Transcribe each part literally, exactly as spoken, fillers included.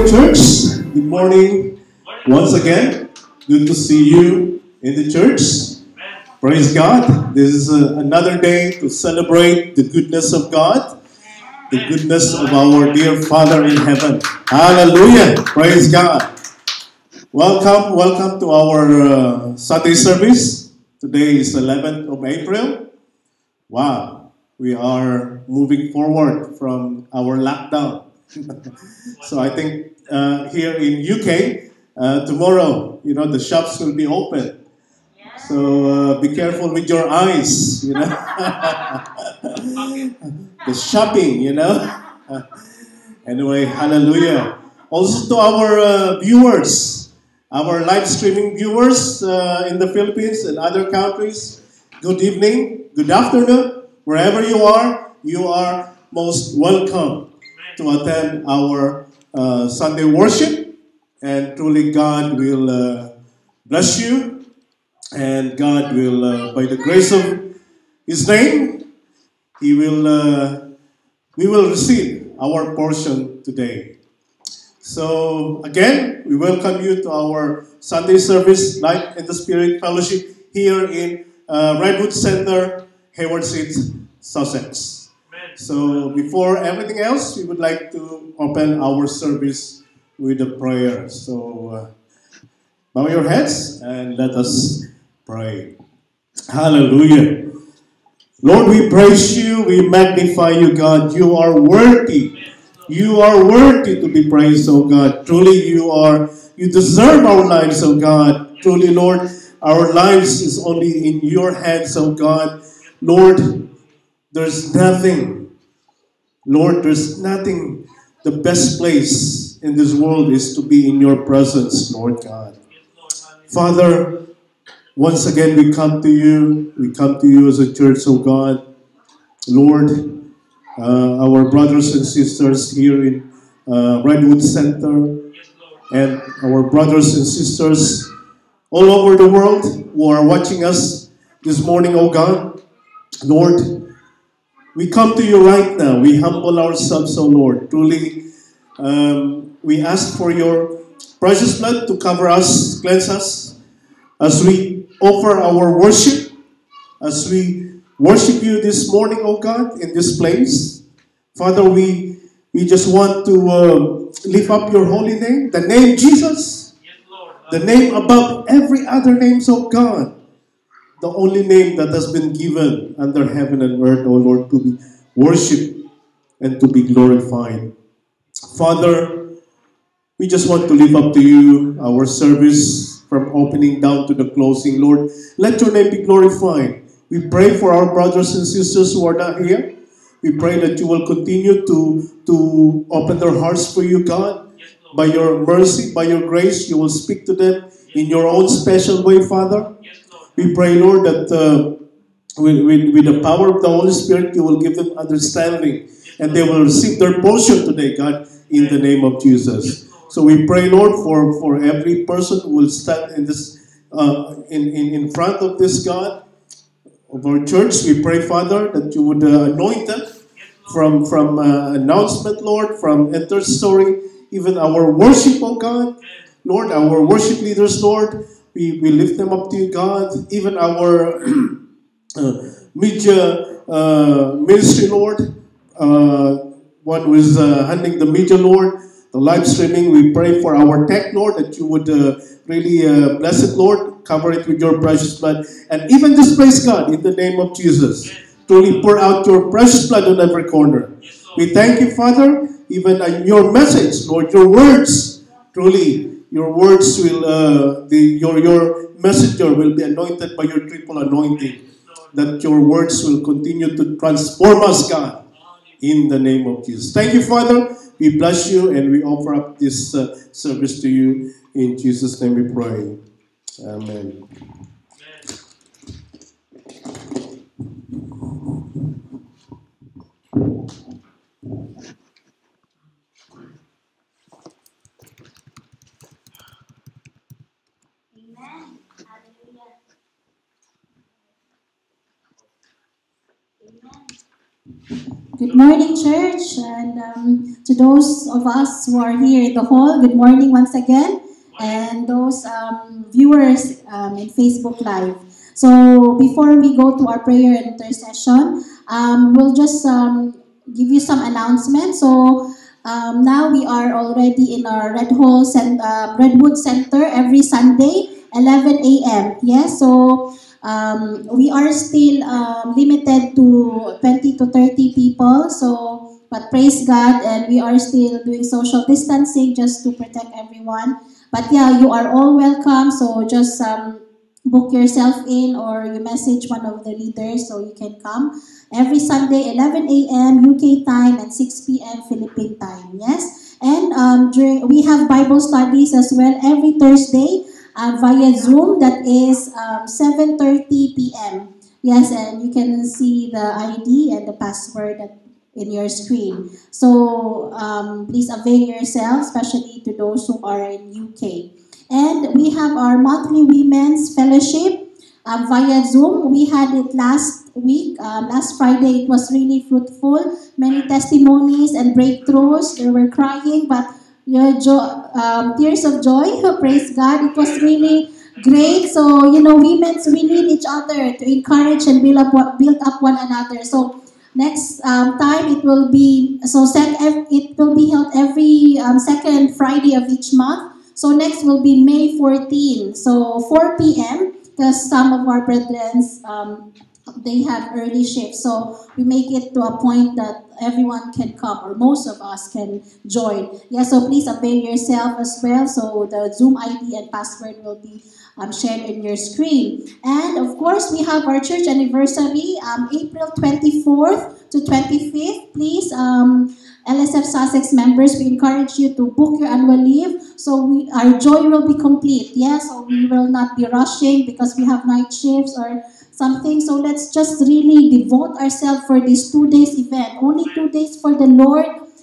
church. Good morning once again. Good to see you in the church. Praise God. This is uh, another day to celebrate the goodness of God, the goodness of our dear Father in heaven. Hallelujah. Praise God. Welcome, welcome to our uh, Sunday service. Today is eleventh of April. Wow, we are moving forward from our lockdown. So I think uh, here in U K, uh, tomorrow, you know, the shops will be open. So uh, be careful with your eyes, you know. The shopping, you know. Anyway, hallelujah. Also to our uh, viewers, our live streaming viewers uh, in the Philippines and other countries, good evening, good afternoon, wherever you are, you are most welcome to attend our uh, Sunday worship, and truly God will uh, bless you, and God will, uh, by the grace of His name, He will, uh, we will receive our portion today. So again, we welcome you to our Sunday service, Life in the Spirit Fellowship here in uh, Redwood Center, Hayward Street, Sussex. So before everything else, we would like to open our service with a prayer. So uh, bow your heads and let us pray. Hallelujah. Lord, we praise you, we magnify you, God. You are worthy. You are worthy to be praised, oh God. Truly you are, you deserve our lives, oh God. Truly, Lord, our lives is only in your hands, oh God. Lord, there's nothing Lord, there's nothing, the best place in this world is to be in your presence, Lord God. Father, once again we come to you, we come to you as a church, oh God. Lord, uh, our brothers and sisters here in uh, Redwood Center, and our brothers and sisters all over the world who are watching us this morning, oh God. Lord, we come to you right now. We humble ourselves, O Lord. Truly, um, we ask for your precious blood to cover us, cleanse us, as we offer our worship, as we worship you this morning, O God, in this place. Father, we, we just want to uh, lift up your holy name, the name Jesus, the name above every other name, of God. The only name that has been given under heaven and earth, O Lord, to be worshipped and to be glorified. Father, we just want to lift up to you our service from opening down to the closing. Lord, let your name be glorified. We pray for our brothers and sisters who are not here. We pray that you will continue to, to open their hearts for you, God. By your mercy, by your grace, you will speak to them in your own special way, Father. We pray, Lord, that uh, with, with, with the power of the Holy Spirit, you will give them understanding, and they will receive their portion today, God, in the name of Jesus. So we pray, Lord, for, for every person who will stand in this uh, in, in, in front of this God of our church. We pray, Father, that you would uh, anoint them from, from uh, announcement, Lord, from intercessory, even our worship, oh God. Lord, our worship leaders, Lord, We, we lift them up to you, God. Even our uh, media uh, ministry, Lord. Uh, one who is uh, handling the media, Lord. The live streaming, we pray for our tech, Lord, that you would uh, really uh, bless it, Lord. Cover it with your precious blood. And even this place, God, in the name of Jesus. Truly pour out your precious blood on every corner. We thank you, Father, even in your message, Lord, your words, truly. Your words will, uh, the, your, your messenger will be anointed by your triple anointing. That your words will continue to transform us, God, in the name of Jesus. Thank you, Father. We bless you and we offer up this uh, service to you. In Jesus' name we pray. Amen. Amen. Hallelujah. Amen. Good morning, church, and um, to those of us who are here in the hall, good morning once again, and those um, viewers um, in Facebook Live. So before we go to our prayer and intercession, um, we'll just um, give you some announcements. So um, now we are already in our Red Hall Cent- uh, Redwood Center every Sunday, eleven a m. Yes, so um, we are still um, limited to twenty to thirty people. So, but praise God, and we are still doing social distancing just to protect everyone. But yeah, you are all welcome. So just um, book yourself in, or you message one of the leaders so you can come every Sunday, eleven a m. U K time and six p m. Philippine time. Yes, and um, during we have Bible studies as well every Thursday uh, via Zoom. That is um, seven thirty p m. Yes, and you can see the I D and the password that in your screen. So um, please avail yourself, especially to those who are in U K. And we have our monthly women's fellowship um, via Zoom. We had it last week, um, last Friday. It was really fruitful. Many testimonies and breakthroughs. They were crying, but your jo- um, tears of joy. Praise God! It was really great. So you know, women's we need each other to encourage and build up build up one another. So next um, time it will be so sec- it will be held every um, second Friday of each month. So next will be May fourteenth. So four p m because some of our brethren um, they have early shifts. So we make it to a point that everyone can come, or most of us can join. Yeah, so please avail yourself as well. So the Zoom I D and password will be um, shared in your screen. And of course, we have our church anniversary, um, April twenty-fourth to twenty-fifth. Please, um, L S F Sussex members, we encourage you to book your annual leave so we, our joy will be complete. Yeah, so we will not be rushing because we have night shifts or something. So let's just really devote ourselves for this two days event. Only two days for the Lord.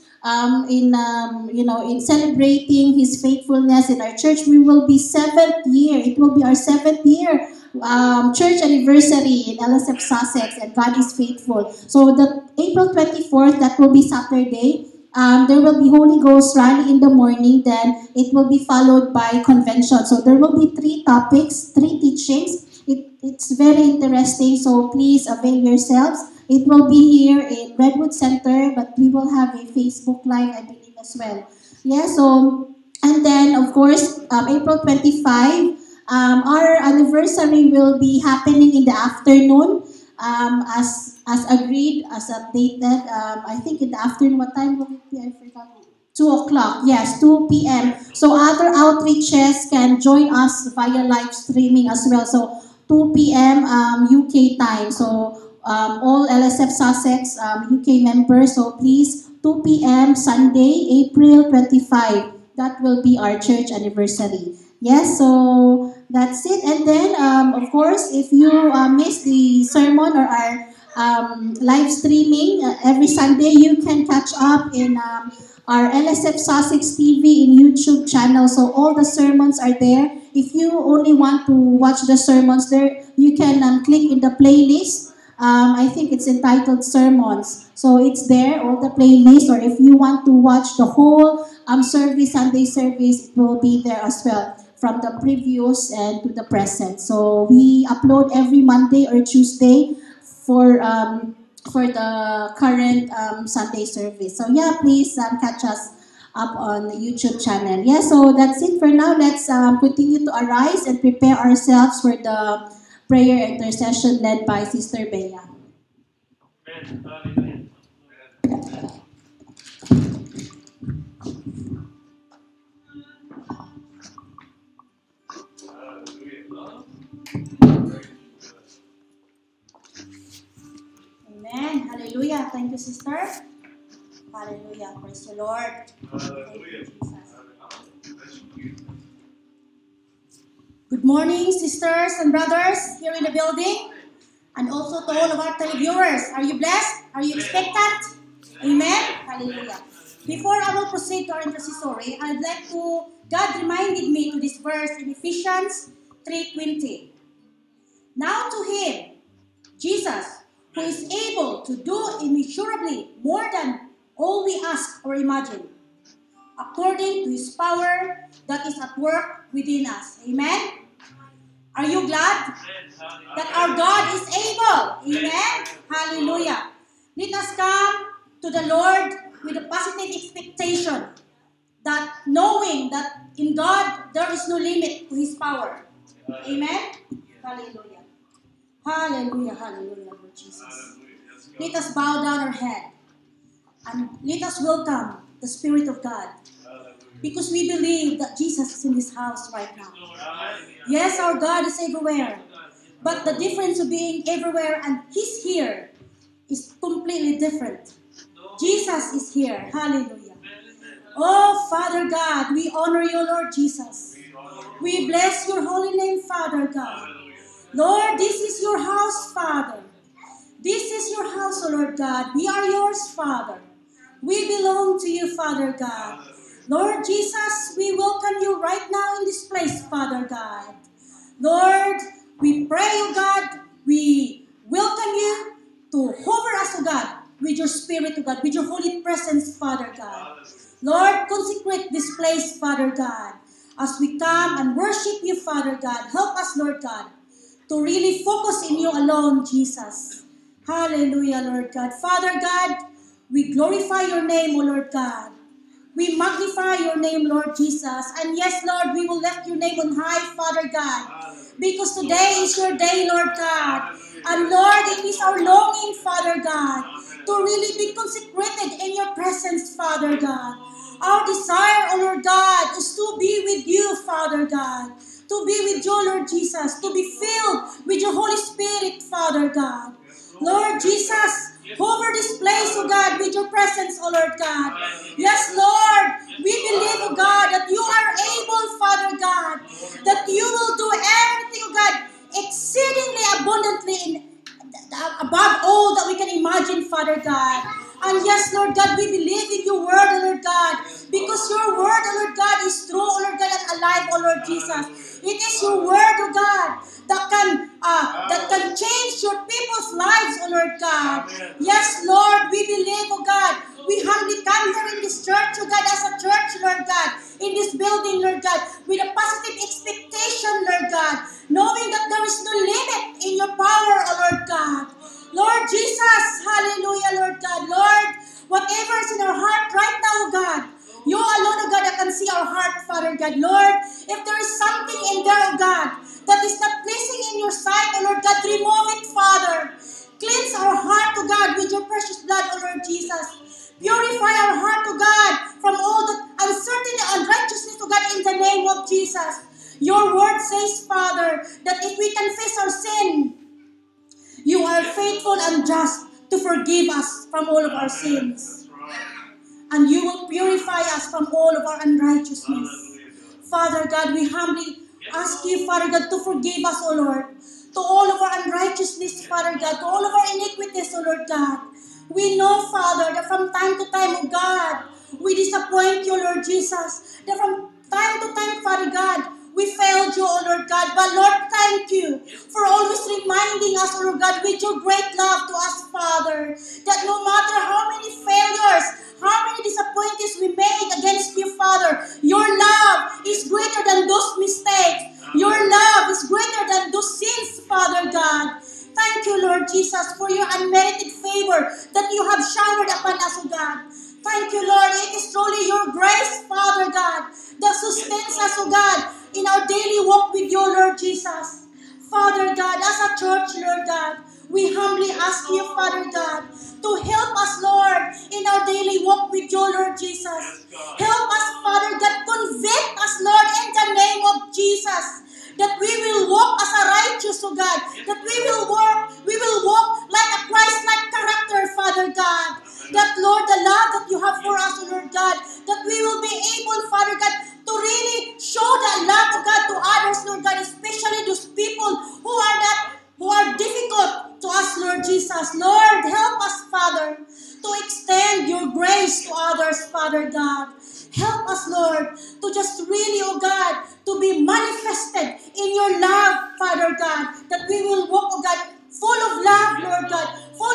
Um, in um, you know, in celebrating His faithfulness in our church, we will be seventh year. It will be our seventh year um, church anniversary in L S F Sussex, and God is faithful. So the April twenty-fourth, that will be Saturday. Um, there will be Holy Ghost rally in the morning. Then it will be followed by convention. So there will be three topics, three teachings. It, it's very interesting. So please avail yourselves. It will be here in Redwood Center, but we will have a Facebook Live, I believe, as well. Yeah, so, and then, of course, um, April twenty-fifth, um, our anniversary will be happening in the afternoon, um, as as agreed, as updated. Um, I think in the afternoon, what time will it be? I forgot. two o'clock, yes, two p m. So other outreaches can join us via live streaming as well. So two p m. Um, U K time. So um, all L S F Sussex um, U K members, so please, two p m. Sunday, April twenty-fifth. That will be our church anniversary. Yes, so that's it. And then, um, of course, if you uh, miss the sermon or our um, live streaming uh, every Sunday, you can catch up in um, our L S F Sussex T V in YouTube channel. So all the sermons are there. If you only want to watch the sermons there, you can um, click in the playlist. Um, I think it's entitled Sermons. So it's there, all the playlist. Or if you want to watch the whole um, service, Sunday service, it will be there as well, from the previous and to the present. So we upload every Monday or Tuesday for um, for the current um, Sunday service. So yeah, please um, catch us up on the YouTube channel. Yeah, so that's it for now. Let's um, continue to arise and prepare ourselves for the prayer intercession led by Sister Bea. Amen. Hallelujah. Thank you, Sister. Hallelujah. Praise the Lord. Hallelujah. Good morning, sisters and brothers here in the building, and also to all of our televiewers. Are you blessed? Are you expectant? Amen? Hallelujah. Before I will proceed to our intercessory, I'd like to, God reminded me to this verse in Ephesians three twenty. Now to Him, Jesus, who is able to do immeasurably more than all we ask or imagine, according to His power that is at work within us. Amen? Are you glad that our God is able? Amen? Hallelujah. Let us come to the Lord with a positive expectation, that knowing that in God there is no limit to His power. Amen? Hallelujah. Hallelujah, hallelujah, Lord Jesus. Let us bow down our head and let us welcome the Spirit of God, because we believe that Jesus is in this house right now. Yes, our God is everywhere, but the difference of being everywhere and He's here is completely different. Jesus is here. Hallelujah. Oh, Father God, we honor you, Lord Jesus. We bless your holy name, Father God. Lord, this is your house, Father. This is your house, O Lord God. We are yours, Father. We belong to you, Father God. Lord Jesus, we welcome you right now in this place, Father God. Lord, we pray, O God, we welcome you to hover us, O God, with your Spirit, O God, with your holy presence, Father God. Lord, consecrate this place, Father God, as we come and worship you, Father God. Help us, Lord God, to really focus in you alone, Jesus. Hallelujah, Lord God. Father God, we glorify your name, O Lord God. We magnify your name, Lord Jesus. And yes, Lord, we will lift your name on high, Father God, because today is your day, Lord God. And Lord, it is our longing, Father God, to really be consecrated in your presence, Father God. Our desire, O Lord God, is to be with you, Father God. To be with you, Lord Jesus. To be filled with your Holy Spirit, Father God. Lord Jesus, cover this place, O God, with your presence, O Lord God. Yes, Lord, we believe, O God, that you are able, Father God, that you will do everything, O God, exceedingly abundantly in, above all that we can imagine, Father God. And yes, Lord God, we believe in your word, O Lord God, because your word, O Lord God, is true, O Lord God, and alive, O Lord Jesus. It is your word, O God, that can uh, that can change your people's lives, O Lord God. Yes, Lord, we believe, O God. We humbly come here in this church, O God, as a church, Lord God, in this building, Lord God, with a positive expectation, Lord God, knowing that there is no limit in your power, O Lord God. Lord Jesus, hallelujah, Lord God. Lord, whatever is in our heart right now, O God, you alone, O God, that can see our heart, Father God. Lord, if there is something in there, O God, that is not pleasing in your sight, O Lord God, remove it, Father. Cleanse our heart, O God, with your precious blood, O Lord Jesus. Purify our heart, O God, from all the uncertainty and unrighteousness, O God, in the name of Jesus. Your word says, Father, that if we confess our sin, you are faithful and just to forgive us from all of our sins. And you will purify us from all of our unrighteousness. Father God, we humbly ask you, Father God, to forgive us, O Lord, to all of our unrighteousness, Father God, to all of our iniquities, O Lord God. We know, Father, that from time to time, O God, we disappoint you, Lord Jesus. That from time to time, Father God, we failed you, O Lord God. But Lord, thank you for always reminding us, O Lord God, with your great love to us, Father, that no matter how many failures, how many disappointments we made against you, Father, your love is greater than those mistakes. Your love is greater than those sins, Father God. Thank you, Lord Jesus, for your unmerited favor that you have showered upon us, O God. Thank you, Lord. It is truly your grace, Father God, that sustains us, O God, in our daily walk with you, Lord Jesus. Father God, as a church, Lord God, we humbly ask you, Father God, to help us, Lord, in our daily walk with you, Lord Jesus. Help us, Father God, convict us, Lord, in the name of Jesus, that we will walk as a righteous, O God, that we will walk, we will walk like a Christ-like character, Father God. That, Lord, the love that you have for us, O Lord God, that we will be able, Father God, to really show that love, O God, to others, Lord God, especially those people who are not, who are difficult to us, Lord Jesus. Lord, help us, Father, to extend your grace to others, Father God. Help us, Lord, to just really, oh God, to be manifested in your love, Father God, that we will walk, oh God, full of love, Lord God, full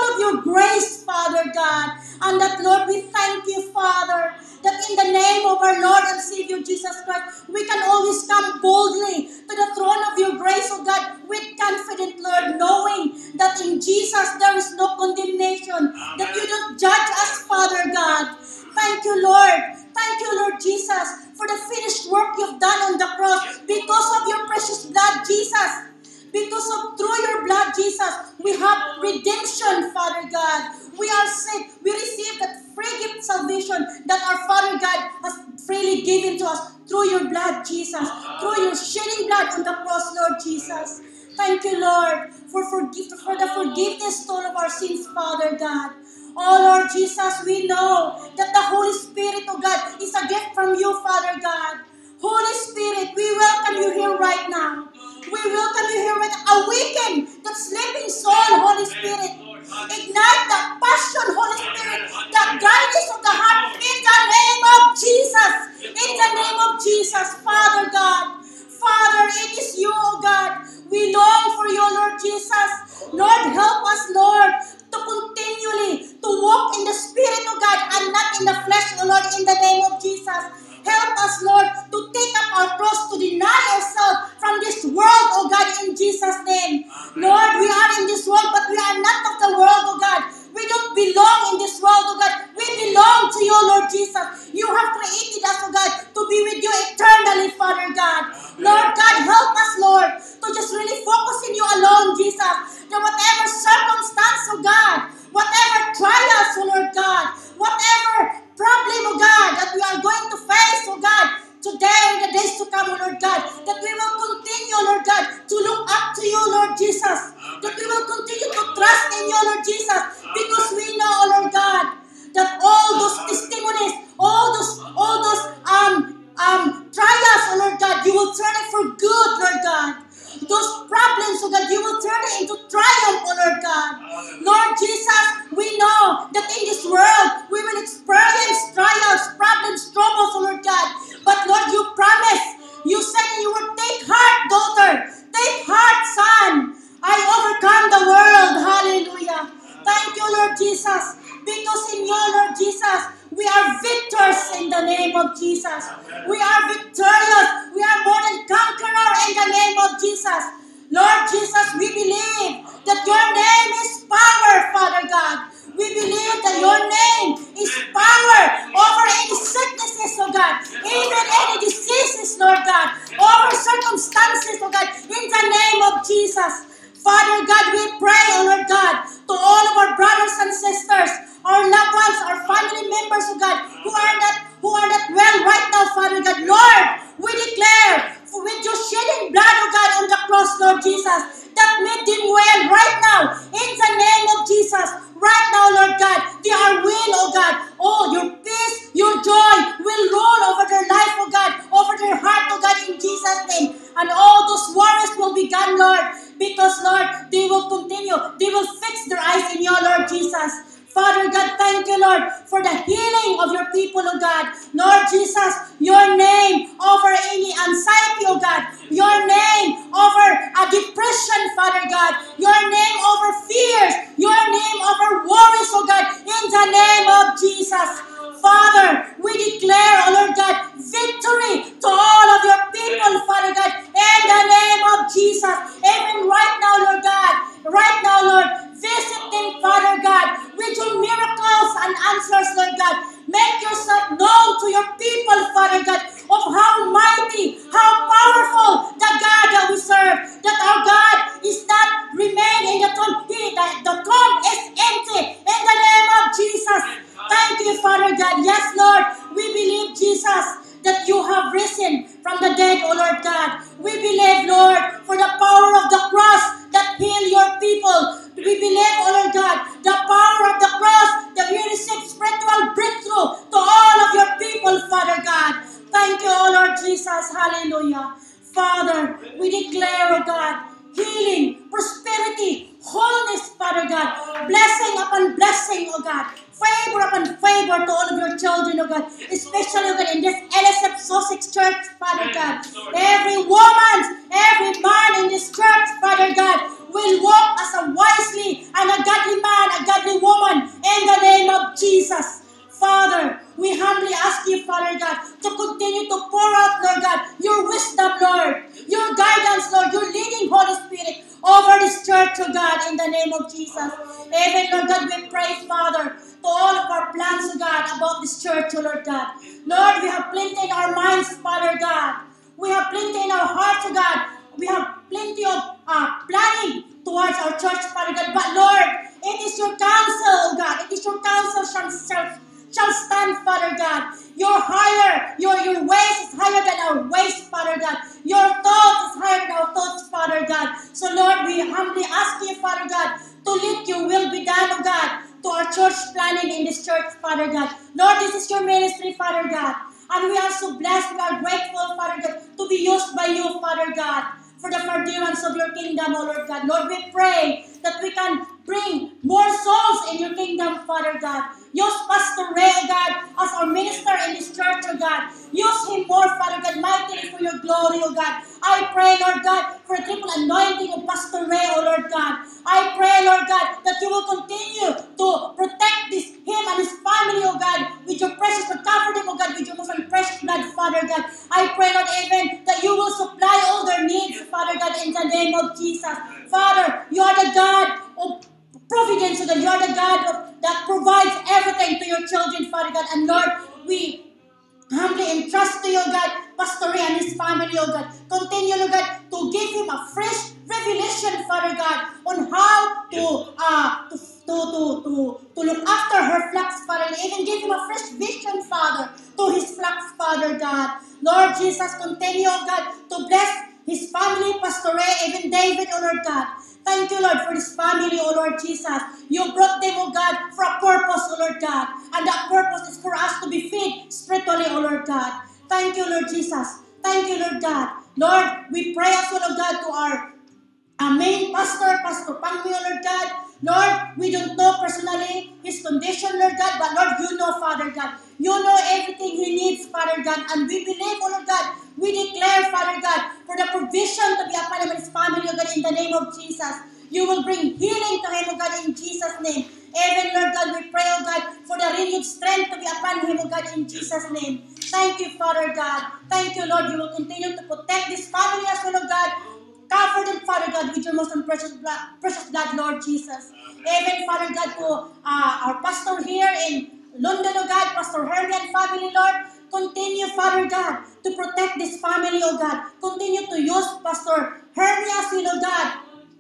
of our Lord and Savior Jesus Christ, we can always come boldly to the throne of your grace, O God, with confident, Lord, knowing that in Jesus there is no condemnation, that you don't judge us, Father God. Thank you, Lord. Thank you, Lord Jesus, for the finished work you've done on the cross because of your precious blood, Jesus. Because of through your blood, Jesus, we have redemption, Father God. We are saved. We receive that free gift salvation that our Father God has freely given to us through your blood, Jesus. Through your shedding blood on the cross, Lord Jesus. Thank you, Lord, for, forgive, for the forgiveness of all of our sins, Father God. Oh, Lord Jesus, we know that the Holy Spirit, oh God, is a gift from you, Father God. Holy Spirit, we welcome you here right now. We welcome you here with awaken that sleeping soul, Holy Spirit. Ignite that passion, Holy Spirit, that guidance of the heart in the name of Jesus. In the name of Jesus, Father God. Father, it is you, oh God. We long for you, Lord Jesus. Lord, help us, Lord, to continually to walk in the Spirit, oh God, and not in the flesh, oh Lord, in the name of Jesus. Help us, Lord, to take up our cross, to deny ourselves from this world, oh God, in Jesus' name. Lord, we are in this world, but we are not of the world, oh God. We don't belong in this world, oh God. We belong to you, Lord Jesus. You have created us, oh God, to be with you eternally, Father God. Lord God, help us, Lord, to just really focus in you alone, Jesus. That whatever circumstance, oh God, whatever trials, oh Lord God, whatever problem, oh God, that we are going to face, oh God, today and the days to come, oh Lord God, that we will continue, Lord God, to look up to you, Lord Jesus, that we will continue to trust in you, Lord Jesus, because we know, oh Lord God, that all those testimonies, all those, all those um um trials, oh Lord God, you will turn it for good, Lord God. Those problems, oh God, you will turn it into triumph, oh Lord God. Lord Jesus, we know that in this world, we will experience trials, problems, troubles, oh Lord God. But Lord, you promised, you said you would take heart, daughter, take heart, son. I overcome the world, hallelujah. Thank you, Lord Jesus, because in you, Lord Jesus, we are victors in the name of Jesus. We are victorious. We are more than conqueror in the name of Jesus. Lord Jesus, we believe that your name is power, Father God. We believe that your name is power over any sicknesses, oh God, even any diseases, Lord God, over circumstances, oh God, in the name of Jesus. Father God, we pray, oh Lord God, to all of our brothers and sisters, our loved ones, our family members, oh God, who are not who are not well right now, Father God. Lord, we declare with your shedding blood, oh God, on the cross, Lord Jesus, that made them well right now, in the name of Jesus. Right now, Lord God, they are well, oh God. Oh, your peace, your joy will roll over their life, oh God, over their heart, oh God, in Jesus' name. And all those worries will be gone, Lord, because, Lord, they will continue. They will fix their eyes in you, Lord Jesus. Father God, thank you, Lord, for the healing of your people, oh God. Lord Jesus, your name over any anxiety, oh God. Your name over a depression, Father God. Your name over fears. Your name over worries, oh God. In the name of Jesus. Father, we declare, oh Lord God, victory to all of your people, Father God, in the name of Jesus. Even right now, Lord God, right now, Lord, visit them, Father God, with your miracles and answers, Lord God. Make yourself known to your people, Father God, of how mighty, how powerful the God that we serve, that our God is not remain in the tomb. He, the, the tomb is empty in the name of Jesus. Thank you, Father God. Yes, Lord, we believe, Jesus, that you have risen from the dead, O Lord God. We believe, Lord, for the power of the cross that heal your people. We believe, O Lord God, the power of the cross that we receive spiritual breakthrough to all of your people, Father God. Thank you, O Lord Jesus. Hallelujah. Father, we declare, O God, healing, prosperity, wholeness, Father God, blessing upon blessing, O God, favor upon favor to all of your children, O God, especially, O God, in this L S F Sussex church, Father God. Every woman, every man in this church, Father God, will walk as a wisely and a godly man, a godly woman, in the name of Jesus. Father, we humbly ask ask you, Father God, to continue to pour out, Lord God, your wisdom, Lord, your guidance, Lord, your leading Holy Spirit over this church, oh God, in the name of Jesus. Even, Lord God, we pray, Father, to all of our plans, oh God, about this church, oh Lord God. Lord, we have plenty in our minds, Father God. We have plenty in our hearts, oh God. We have plenty of uh, planning towards our church, Father God. But Lord, it is your counsel, oh God. It is your counsel shall, shall, shall stand, Father God. Your higher, your, your ways is higher than our ways, Father God. Your thoughts is higher than our thoughts, Father God. So Lord, we humbly ask you, Father God, to let your will be done, oh God, to our church planning in this church, Father God. Lord, this is your ministry, Father God. And we are so blessed, we are grateful, Father God, to be used by you, Father God, for the furtherance of your kingdom, O Lord God. Lord, we pray that we can bring more souls in your kingdom, Father God. Use Pastor Ray, O God, as our minister in this church, O God. Use him more, Father God, mightily for your glory, O God. I pray, Lord God, for a triple anointing of Pastor Ray, O Lord God. I pray, Lord God, that you will continue to protect this him and his family, O God, with your precious blood. Cover them, O God, with your most precious blood, Father God. I pray, Lord, even that you will supply all their needs, Father God, in the name of Jesus. Father, you are the God of providence, O God. You are the God of, that provides everything to your children, Father God. And Lord, we humbly entrust to you, God, Pastor Ray and his family, oh God. Continue, Lord God, to give him a fresh revelation, Father God, on how to uh to to to to, to look after her flocks, Father. And even give him a fresh vision, Father, to his flocks, Father God. Lord Jesus, continue, oh God, to bless his family, Pastor Ray, even David, oh Lord God. Thank you, Lord, for this family, oh Lord Jesus. You brought them, oh God, for a purpose, oh Lord God. And that purpose is for us to be fed spiritually, oh Lord God. Thank you, Lord Jesus. Thank you, Lord God. Lord, we pray also, Lord God, to our our main pastor, Pastor Pangmi, oh Lord God. Lord, we don't know personally his condition, Lord God, but Lord, you know, Father God. You know everything he needs, Father God. And we believe, oh Lord God, we declare, Father God, for the provision to be upon him and his family, oh God, in the name of Jesus. You will bring healing to him, oh God, in Jesus' name. Even, Lord God, we pray, oh God, for the renewed strength to be upon him, oh God, in Jesus' name. Thank you, Father God. Thank you, Lord. You will continue to protect this family as well, oh God. Cover them, Father God, with your most precious blood, precious blood, Lord Jesus. Even, Father God, to uh, our pastor here in London, oh God, Pastor Hermie and family, Lord. Continue, Father God, to protect this family, oh God. Continue to use Pastor Hermie as well, oh God,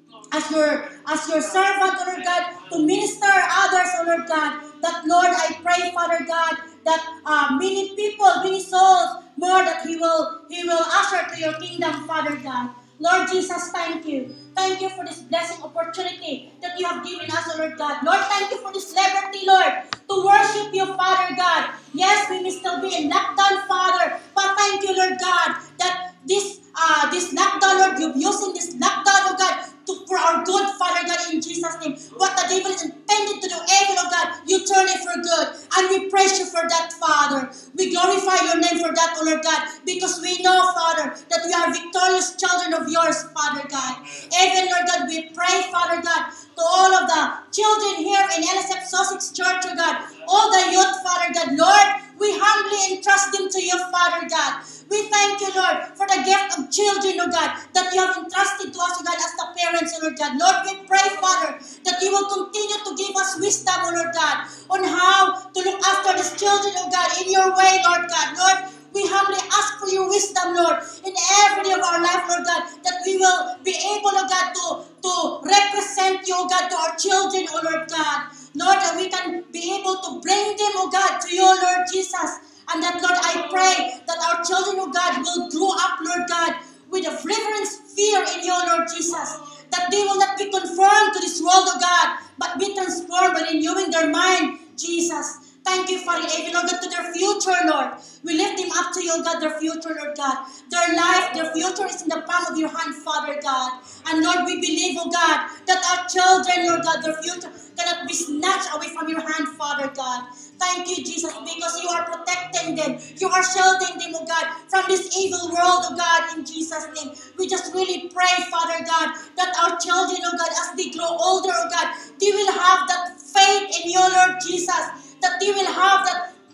as your as your servant, oh Lord God, to minister others, oh Lord God. That, Lord, I pray, Father God, that uh, many people, many souls, more that He will He will usher to your kingdom, Father God. Lord Jesus, thank you. Thank you for this blessing opportunity that you have given us, oh Lord God. Lord, thank you for this liberty, Lord, to worship you, Father God. Yes, we may still be in lockdown, Father, but thank you, Lord God, that this uh, this lockdown, Lord, you're using this lockdown, oh God, to, for our good, Father God, in Jesus' name. What the devil is intended to do evil, oh God, you turn it for good. And we praise you for that, Father. We glorify your name for that, oh Lord God, because we know, Father, that we are victorious children of yours, Father God. Even, Lord God, we pray, Father God, to all of the children here in L S F Sussex Church, oh God, all the youth, Father God, Lord, we humbly entrust them to you, Father God. We thank you, Lord, for the gift of children, oh God, that you have entrusted to us, oh God, as the parents, oh Lord God. Lord, we pray, Father, that you will continue to give us wisdom, oh Lord God, on how to look after these children, oh God, in your way, Lord God. Lord, we humbly ask for your wisdom, Lord, in every day of our life, Lord God, that we will be able, oh God, to, to represent you, oh God, to our children, oh Lord God. Lord, that we can be able to bring them, oh God, to you, Lord Jesus. And that, Lord, I pray that our children, oh God, will grow up, Lord God, with a reverence, fear in you, Lord Jesus. That they will not be conformed to this world, oh God, but be transformed by renewing their mind, Jesus. Thank you for it, even, Lord God, to their future, Lord. We lift them up to you, oh God, their future, Lord God. Their life, their future is in the palm of your hand, Father God. And Lord, we believe, oh God, that our children, Lord God, their future cannot be snatched away from your hand, Father God. Thank you, Jesus, because you are protecting them. You are shielding them, oh God, from this evil world, oh God, in Jesus' name. We just really pray, Father God, that our children, oh God, as they grow older, oh God, they will have that faith in you, Lord Jesus, that they will have that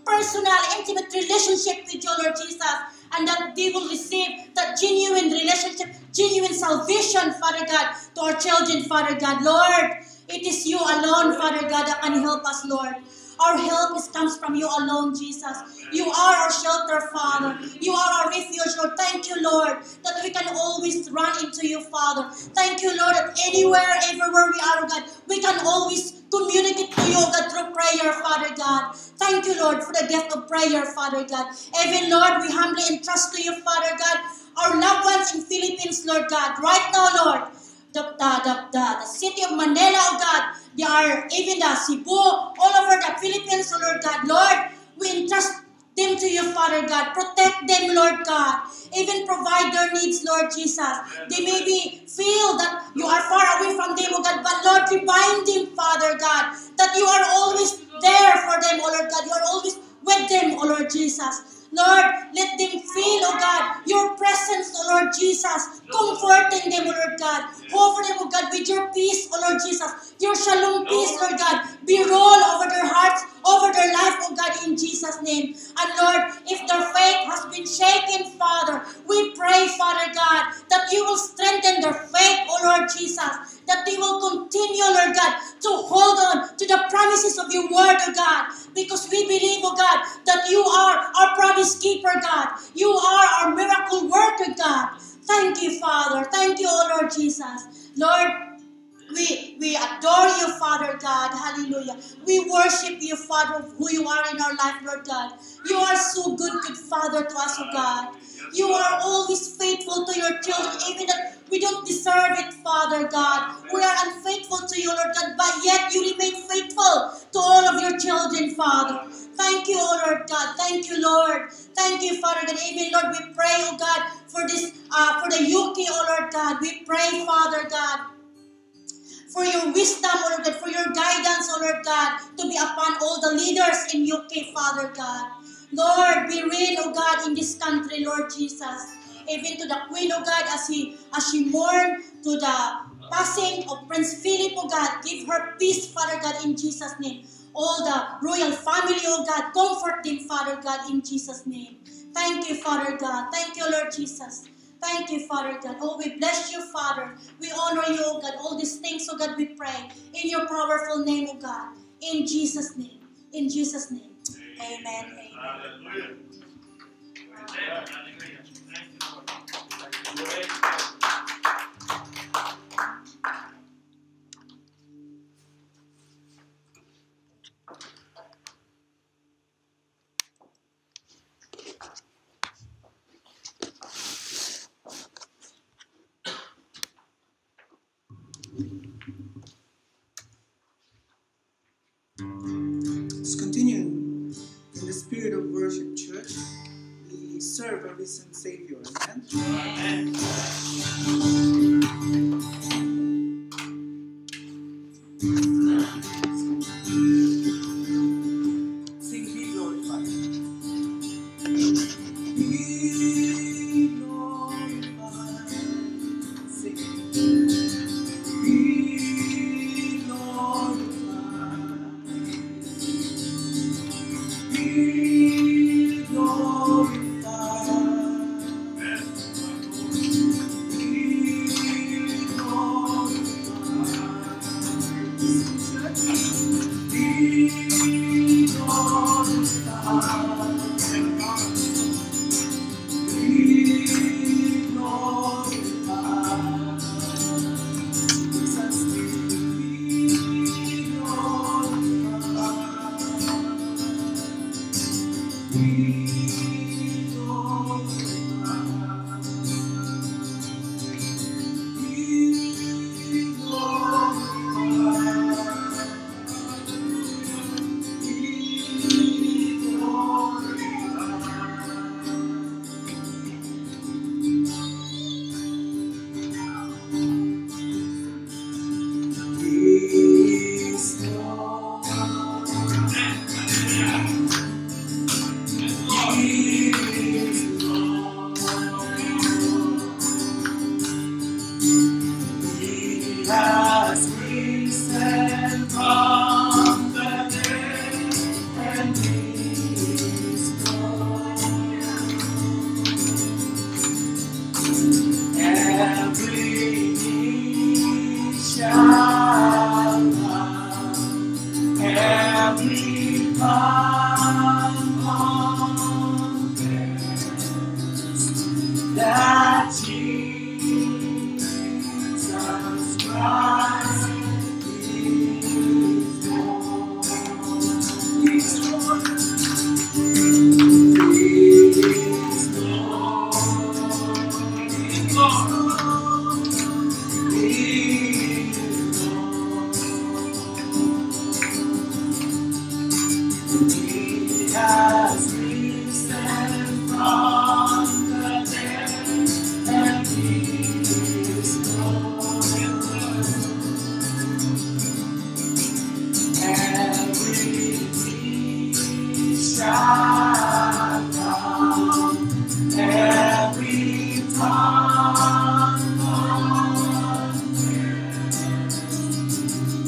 personal, intimate relationship with you, Lord Jesus, and that they will receive that genuine relationship, genuine salvation, Father God, to our children, Father God. Lord, it is you alone, Father God, that can help us, Lord. Our help is, comes from you alone, Jesus. You are our shelter, Father. You are our refuge, Lord. Thank you, Lord, that we can always run into you, Father. Thank you, Lord, that anywhere, everywhere we are, God, we can always communicate to you, God, through prayer, Father God. Thank you, Lord, for the gift of prayer, Father God. Even, Lord, we humbly entrust to you, Father God, our loved ones in Philippines, Lord God. Right now, Lord, the, the, the, the, the city of Manila, oh God, they are even the Cebu, all over the Philippines, oh Lord God. Lord, we entrust them to you, Father God. Protect them, Lord God. Even provide their needs, Lord Jesus. They may be feel that you are far away from them, oh God, but Lord, remind them, Father God, that you are always there for them, oh Lord God. You are always with them, oh Lord Jesus. Lord, let them feel, oh God, your presence, oh Lord Jesus, comforting them, oh Lord God. Cover them, oh God, with your peace, oh Lord Jesus. Your shalom peace, Lord God, be rolled over their hearts, over their life, oh God, in Jesus' name. And Lord, if their faith has been shaken, Father, we pray, Father God, that you will strengthen their faith, oh Lord Jesus, that they will continue, Lord God, to hold on to the promises of your word, oh God, because we believe, oh God, that you are our promise keeper, God. You are our miracle worker, God. Thank you, Father. Thank you, oh Lord Jesus. Lord, we, we adore you, Father God. Hallelujah. We worship you, Father, of who you are in our life, Lord God. You are so good, good Father to us, oh God. You are always faithful to your children, even that we don't deserve it, Father God. We are unfaithful to you, Lord God, but yet you remain faithful to all of your children, Father. Thank you, oh Lord God. Thank you, Lord. Thank you, Father God. Even, Lord, we pray, oh God, for this, uh, for the U K, oh Lord God. We pray, Father God, for your wisdom, oh Lord God, for your guidance, oh Lord God, to be upon all the leaders in U K, Father God. Lord, be reign, oh God, in this country, Lord Jesus. Even to the Queen, oh God, as he as she mourned to the passing of Prince Philip, oh God, give her peace, Father God, in Jesus' name. All the royal family, oh God, comfort them, Father God, in Jesus' name. Thank you, Father God. Thank you, Lord Jesus. Thank you, Father God. Oh, we bless you, Father. We honor you, oh God. All these things, oh God, we pray in your powerful name, oh God. In Jesus' name. In Jesus' name. Amen. Amen. Hallelujah. Hallelujah. Thank you, Lord. Let's continue in the spirit of worship, church. We serve a risen Savior. Amen. Sing, be glorified. Be glorified. Sing. Be glorified. Be glorified. Be glorified. Be glorified. Be glorified. Jesus, be glorified. Be glorified. Be glorified. Is Lord.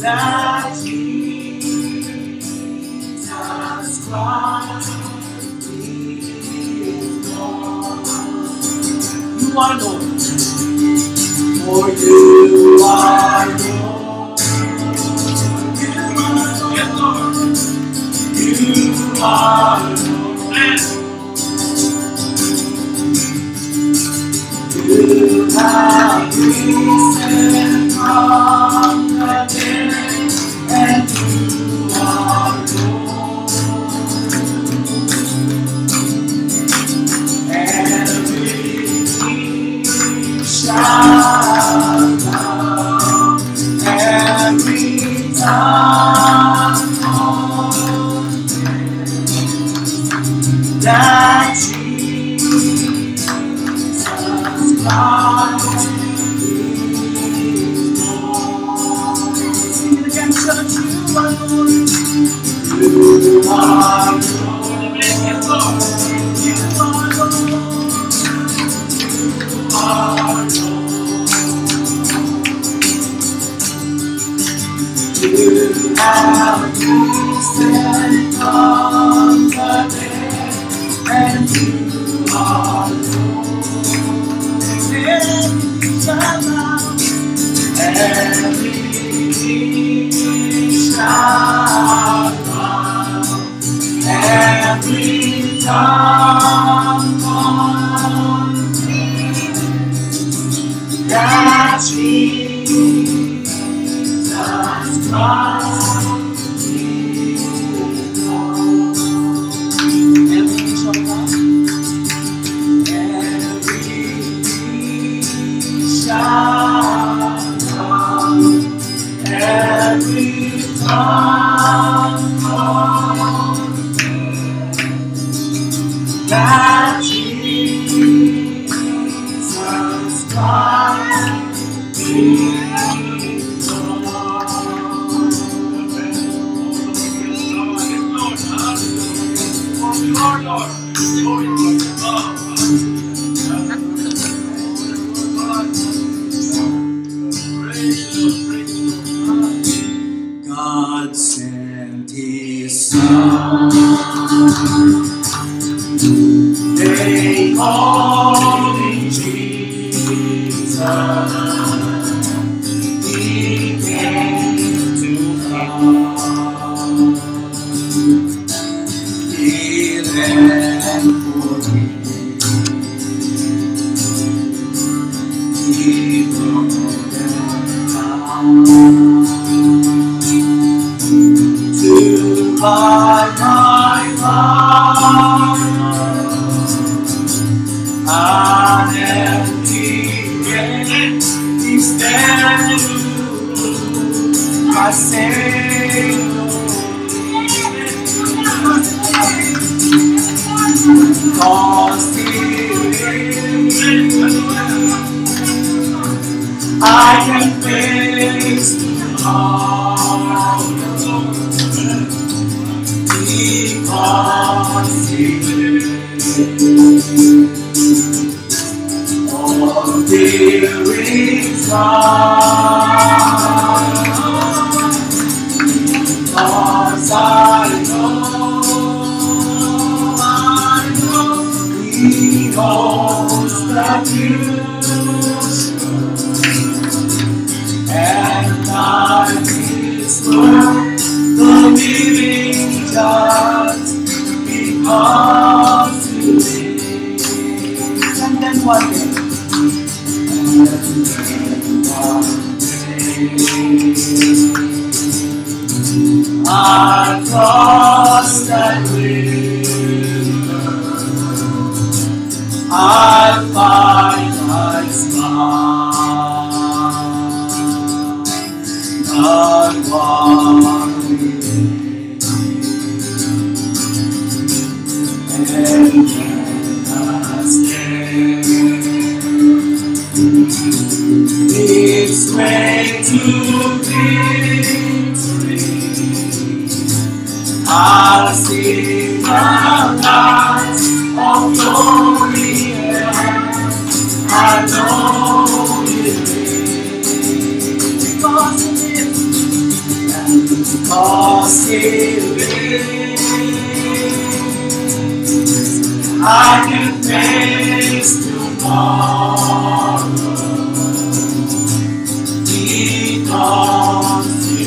that Jesus Christ is Lord. You are Lord, for you are Lord. Yes, Lord. You are Lord. You have risen from the dead, and you are Lord. Every knee shall bow, every tongue confess that Jesus Christ is Lord. Sing it again, church. You are Lord. You are Lord. Yes, Lord. You are Lord. You are Lord. You have risen from the dead, and you are Lord. Every shall bow, every knee shall bow, every tongue confess that Jesus Christ is Lord. Every knee shall bow, every knee shall bow, every tongue confess that Jesus Christ is Lord. You are Lord. Glory to God. God sent His Son. They called Him Jesus. He came to come, heal and forgive. He broke them down to buy my life. An empty grave is there to my Savior. Cause He lives, I can face tomorrow. Because He lives, all fear is gone. Because I know, I know He holds the future, and by His word the living just because He lives. And then one day, and then one day, I cross that river, I find my smile, not one and then I stand its way to victory. I'll see the light of glory, and I know it is because it is, because He lives, I can face tomorrow, because He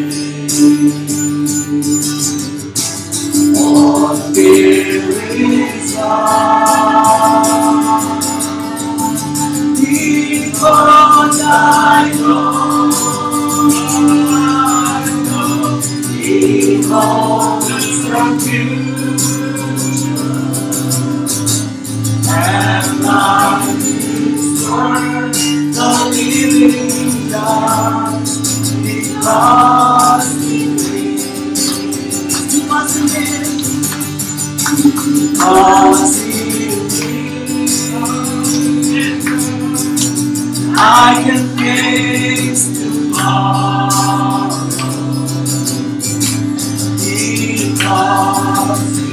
lives. All fear is gone, because I know, I know He holds the future, and life is worth the living God, because He lives. Because He lives, because He lives, I can face tomorrow, because He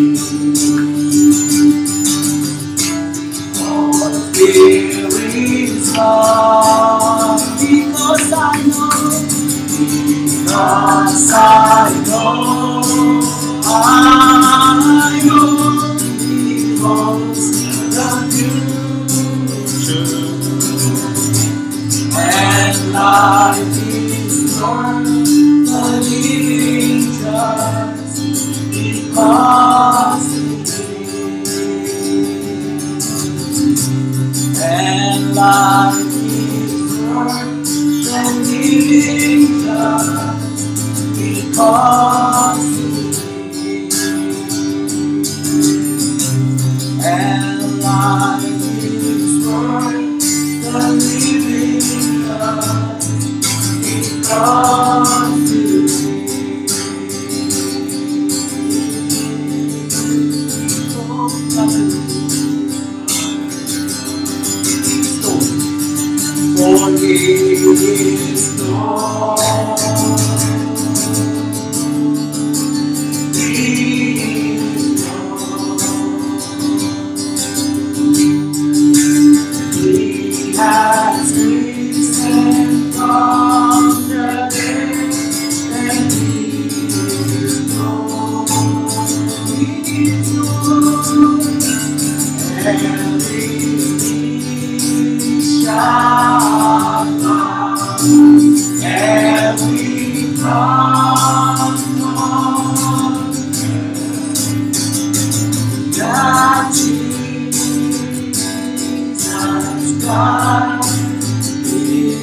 lives. All fear is gone, because I know, because I know, I know He holds the future, and life is worth the living just because He lives, and life is worth the living just because He lives, and life is worth the living just because He lives. For He is Lord, He is Lord, He has risen from the dead, and He is Lord, He is Lord, every knee shall bow, every tongue confess that Jesus Christ is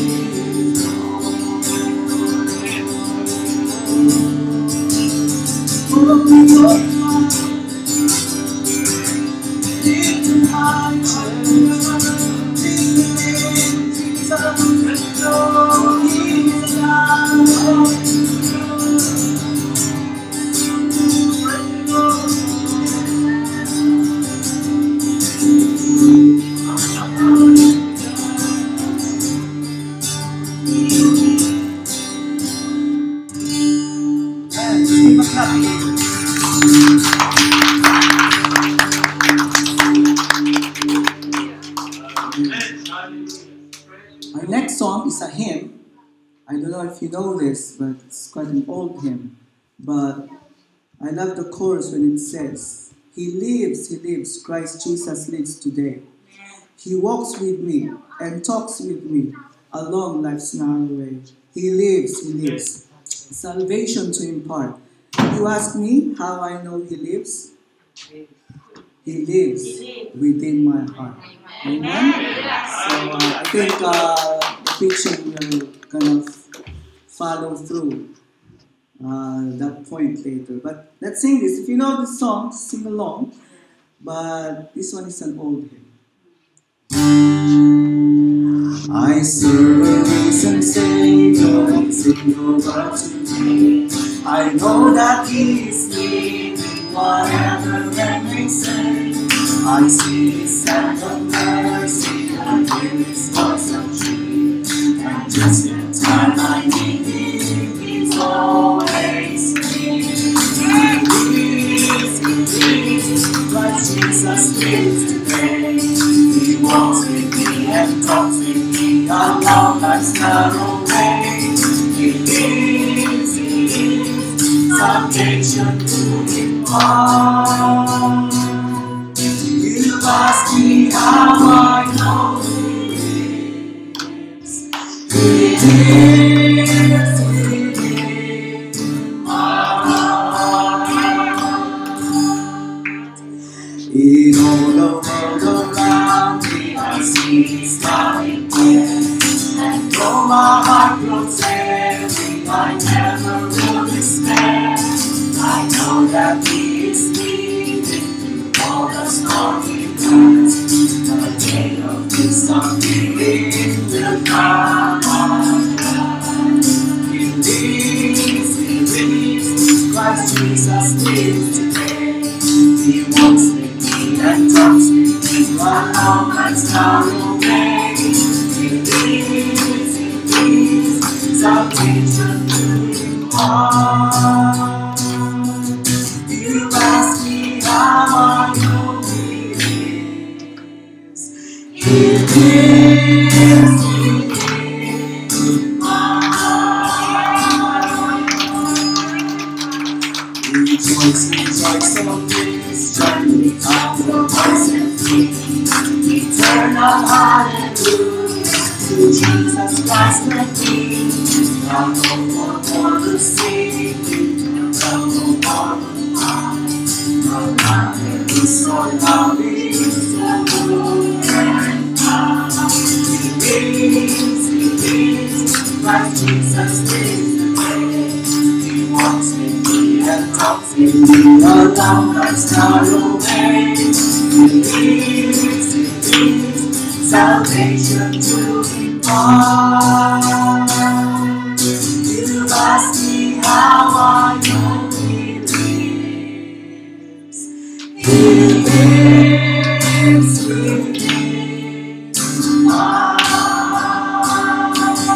Lord. Into my church, Jesus, Lord, He is alive. Our next song is a hymn. I don't know if you know this, but it's quite an old hymn. But I love the chorus when it says, He lives, He lives, Christ Jesus lives today. He walks with me and talks with me along life's narrow way. He lives, He lives, salvation to impart. You ask me how I know He lives? He lives within my heart. Amen? So uh, I think uh, the preaching will kind of follow through uh, that point later. But let's sing this. If you know this song, sing along. But this one is an old hymn. I serve a risen Savior, He's in over to me. I know that He is living, whatever men may say. I see His hand of mercy, I hear His voice of truth, and just in time I need Him, He's always near. He lives, He lives, Christ Jesus lives today. He walks with me and talks with me along life's narrow way. He lives, He salvation to all. You ask me how I know He lives. He lives within my heart. In all the world around me, I see His light yes. And though my heart grows heavy, I never will despair. I know that He is leading through all the stormy times. The day of His coming will come. He lives, He lives, Christ Jesus lives today. He walks with me and talks with me while all man's narrow way. He lives, He lives, salvation to all. You ask me how I know He lives. He lives within my heart. Rejoice, rejoice, oh this journey of the voice and free. Eternal hallelujah to Jesus Christ the King. Now no more more to sing, now no more to find. No longer is so lovely, so good and kind. He lives, He lives, Christ Jesus lives today. He walks with me and talks with me along life's narrow way. He lives, He lives, salvation to all. You ask me how I know He lives. He lives within my heart.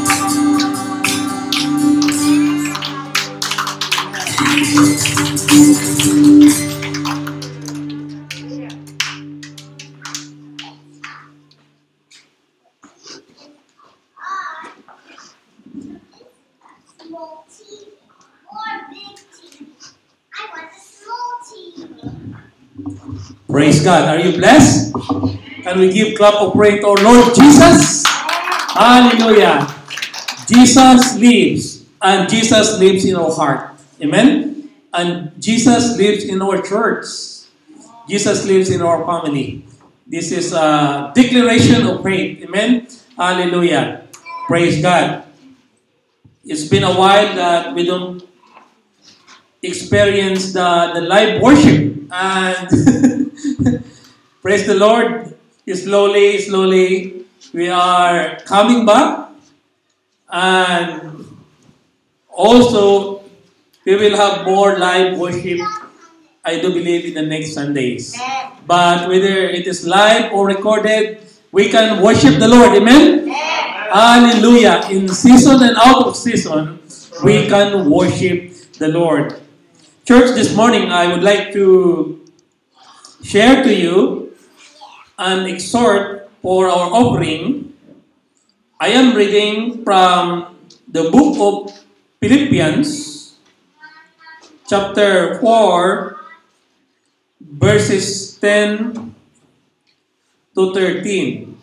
Small team or big team? I want a small team. Praise God. Are you blessed? Can we give clap of praise to our Lord Jesus? Hallelujah. Jesus lives, and Jesus lives in our heart. Amen? And Jesus lives in our church. Jesus lives in our family. This is a declaration of faith. Amen? Hallelujah. Praise God. It's been a while that we don't experience the, the live worship. And praise the Lord. Slowly, slowly, we are coming back. And also, we will have more live worship, I do believe, in the next Sundays. But whether it is live or recorded, we can worship the Lord. Amen? Hallelujah. In season and out of season, we can worship the Lord. Church, this morning, I would like to share to you an exhort for our offering. I am reading from the book of Philippians, chapter four, verses ten to thirteen.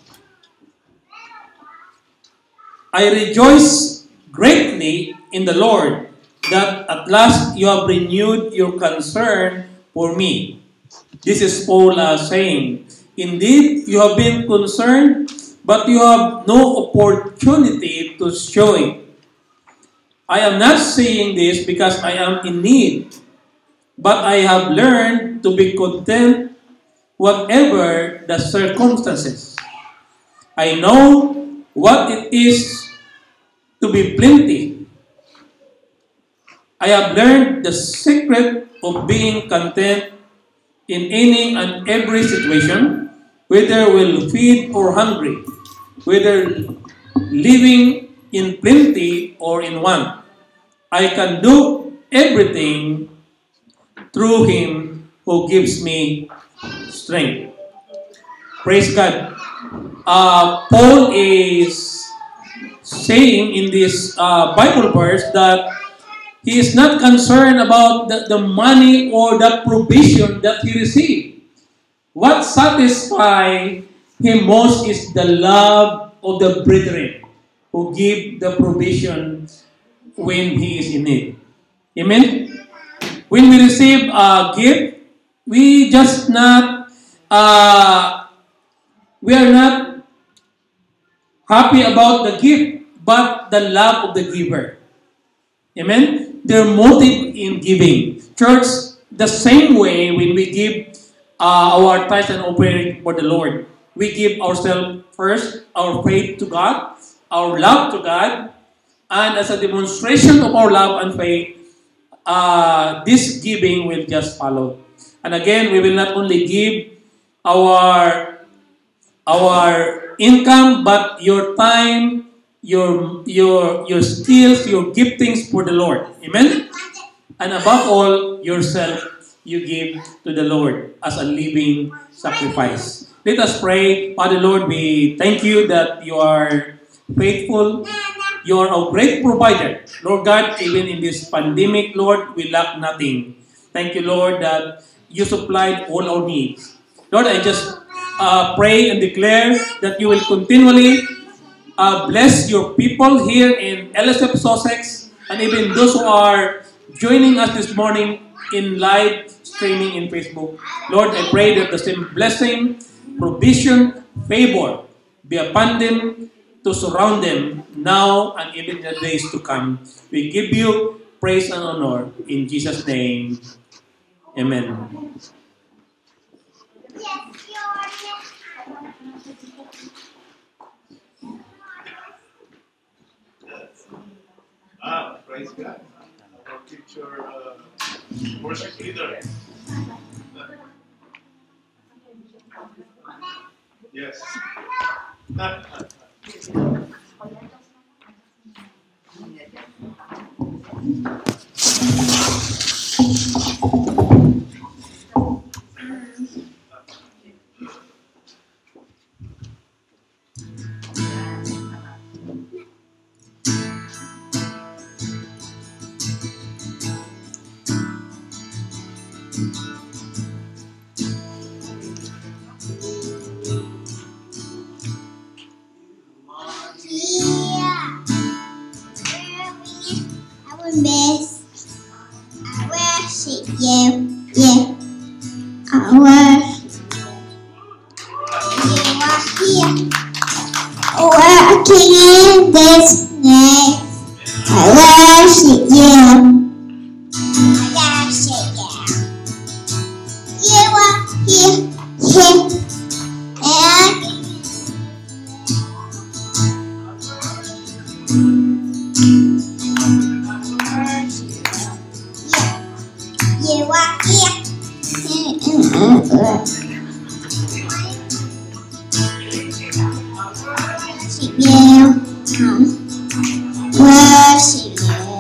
I rejoice greatly in the Lord that at last you have renewed your concern for me. This is Paul uh, saying, indeed, you have been concerned, but you have no opportunity to show it. I am not saying this because I am in need, but I have learned to be content whatever the circumstances. I know what it is to be plenty. I have learned the secret of being content in any and every situation, whether we'll feed or hungry, whether living in plenty or in want. I can do everything through Him who gives me strength. Praise God. Uh, Paul is saying in this uh, Bible verse that He is not concerned about the, the money or the provision that he received. What satisfies him most is the love of the brethren who give the provision when he is in need. Amen? When we receive a gift, we just not, uh, we are not happy about the gift, but the love of the giver. Amen? Their motive in giving. Church, the same way when we give uh, our tithes and offering for the Lord, we give ourselves first, our faith to God, our love to God, and as a demonstration of our love and faith, uh, this giving will just follow. And again, we will not only give our our income, but your time, your your your skills, your giftings for the Lord. Amen? And above all, yourself you give to the Lord as a living sacrifice. Let us pray. Father Lord, we thank you that you are faithful. You are a great provider. Lord God, even in this pandemic, Lord, we lack nothing. Thank you, Lord, that you supplied all our needs. Lord, I just uh, pray and declare that you will continually uh, bless your people here in L S F Sussex and even those who are joining us this morning in live streaming in Facebook. Lord, I pray that the same blessing, provision, favor be upon them to surround them now and even in the days to come. We give you praise and honor in Jesus' name. Amen. Ah, praise God. Our future uh, worship leader. Yes. Miss, I worship you, yeah, I worship you are here, working in this name, I worship you, I worship you, you are here, here, and you are here. Worship you. Worship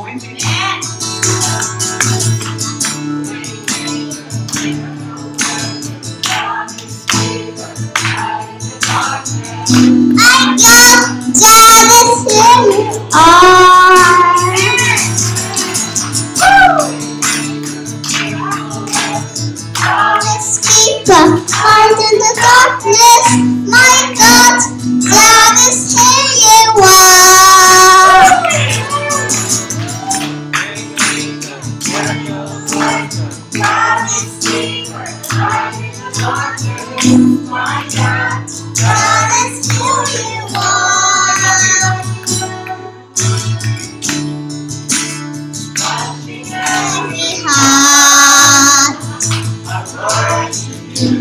you. I go down the hill. Oh. Heart in the darkness, my God, God is here, you are. God is here, heart in the darkness, my God, God is here, you are. Every heart, worship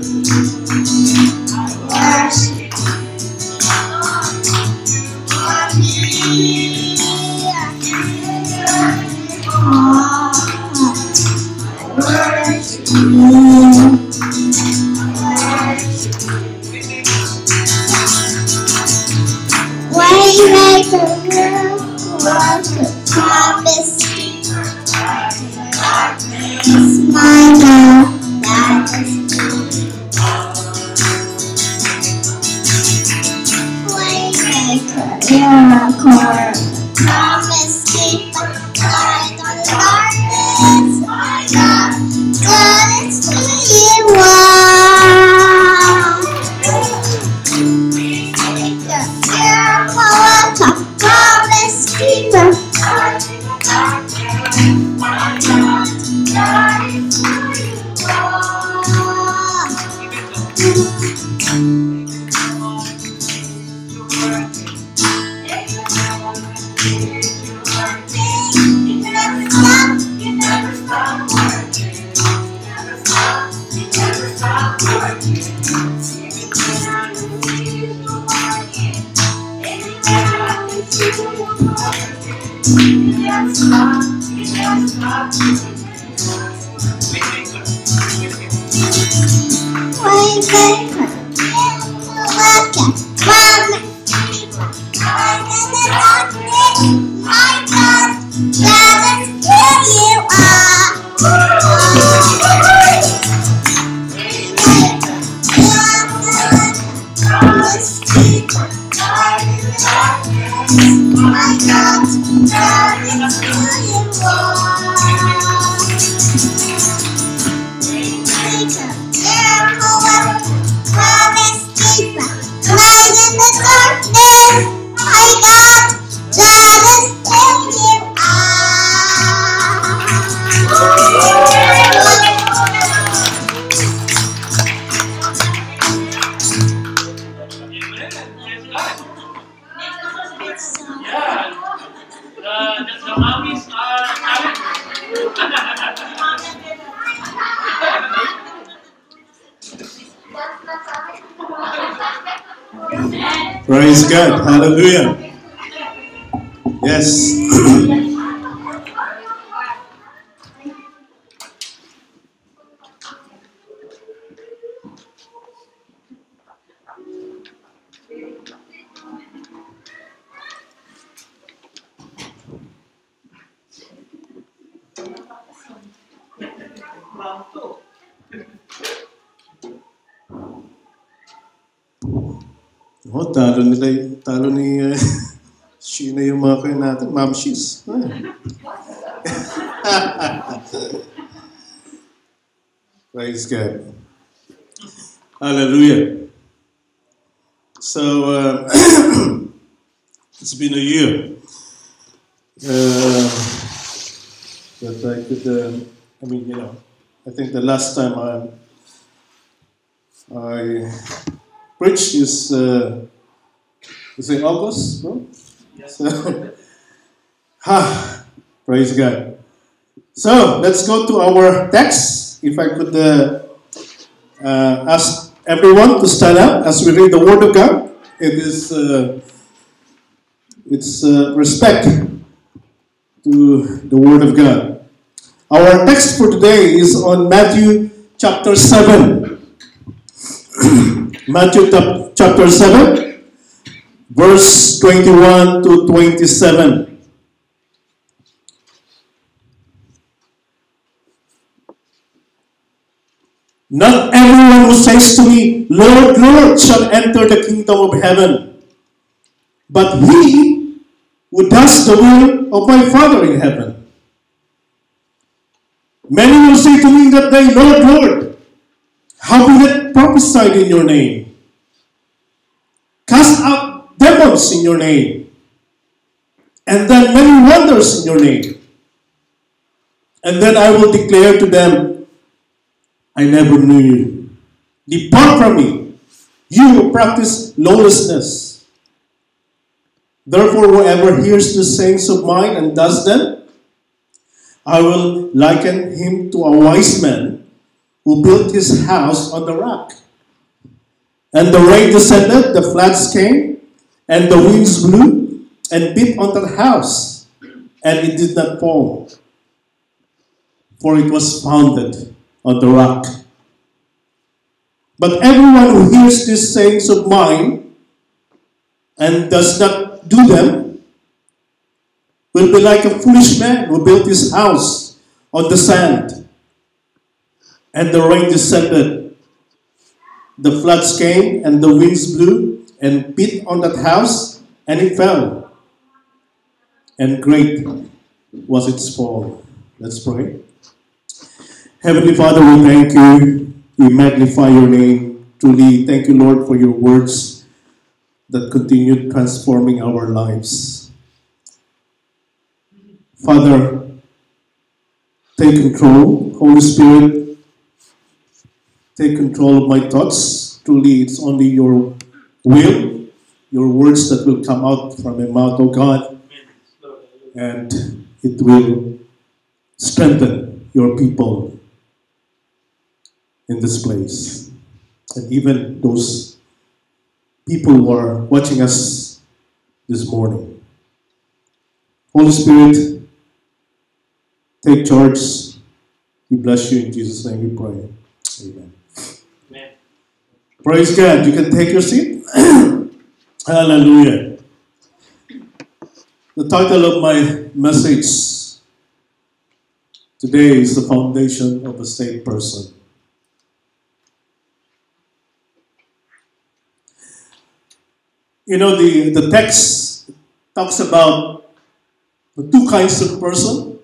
Waymaker, worker, promise keeper, is my God, that is Waymaker, miracle, promise keeper, light on Praise God. Hallelujah. Yes. Oh, talo nila y- talo ni uh, Sheena yung mga kayo natin. Ma'am Shees. Ah. Praise God. Hallelujah. So, uh, it's been a year uh, that I could, uh, I mean, you know, I think the last time I, I preached is, uh, is it August, bro? Yes. So, ha, praise God. So, let's go to our text. If I could uh, uh, ask everyone to stand up as we read the Word of God. It is uh, it's uh, respect to the Word of God. Our text for today is on Matthew chapter seven. Matthew chapter seven, verse twenty-one to twenty-seven. Not everyone who says to me, Lord, Lord, shall enter the kingdom of heaven, but he who does the will of my Father in heaven. Many will say to me that day, Lord, Lord, have we not prophesied in your name? Cast out demons in your name, and done many wonders in your name. And then I will declare to them, I never knew you. Depart from me, you who practice lawlessness. Therefore, whoever hears the sayings of mine and does them, I will liken him to a wise man who built his house on the rock. And the rain descended, the floods came, and the winds blew and beat on that house, and it did not fall, for it was founded on the rock. But everyone who hears these sayings of mine and does not do them will be like a foolish man who built his house on the sand. And the rain descended, the floods came, and the winds blew and beat on that house, and it fell. And great was its fall. Let's pray. Heavenly Father, we thank you. We magnify your name. Truly, thank you, Lord, for your words that continue transforming our lives. Father, take control. Holy Spirit, take control of my thoughts. truly it's only your will, your words that will come out from your mouth, oh God, and it will strengthen your people in this place. And even those people who are watching us this morning. Holy Spirit, take charge. We bless you in Jesus' name we pray. Amen. Amen. Praise God. You can take your seat. Hallelujah. The title of my message today is The Foundation of a Saved Person. You know, the, the text talks about the two kinds of person,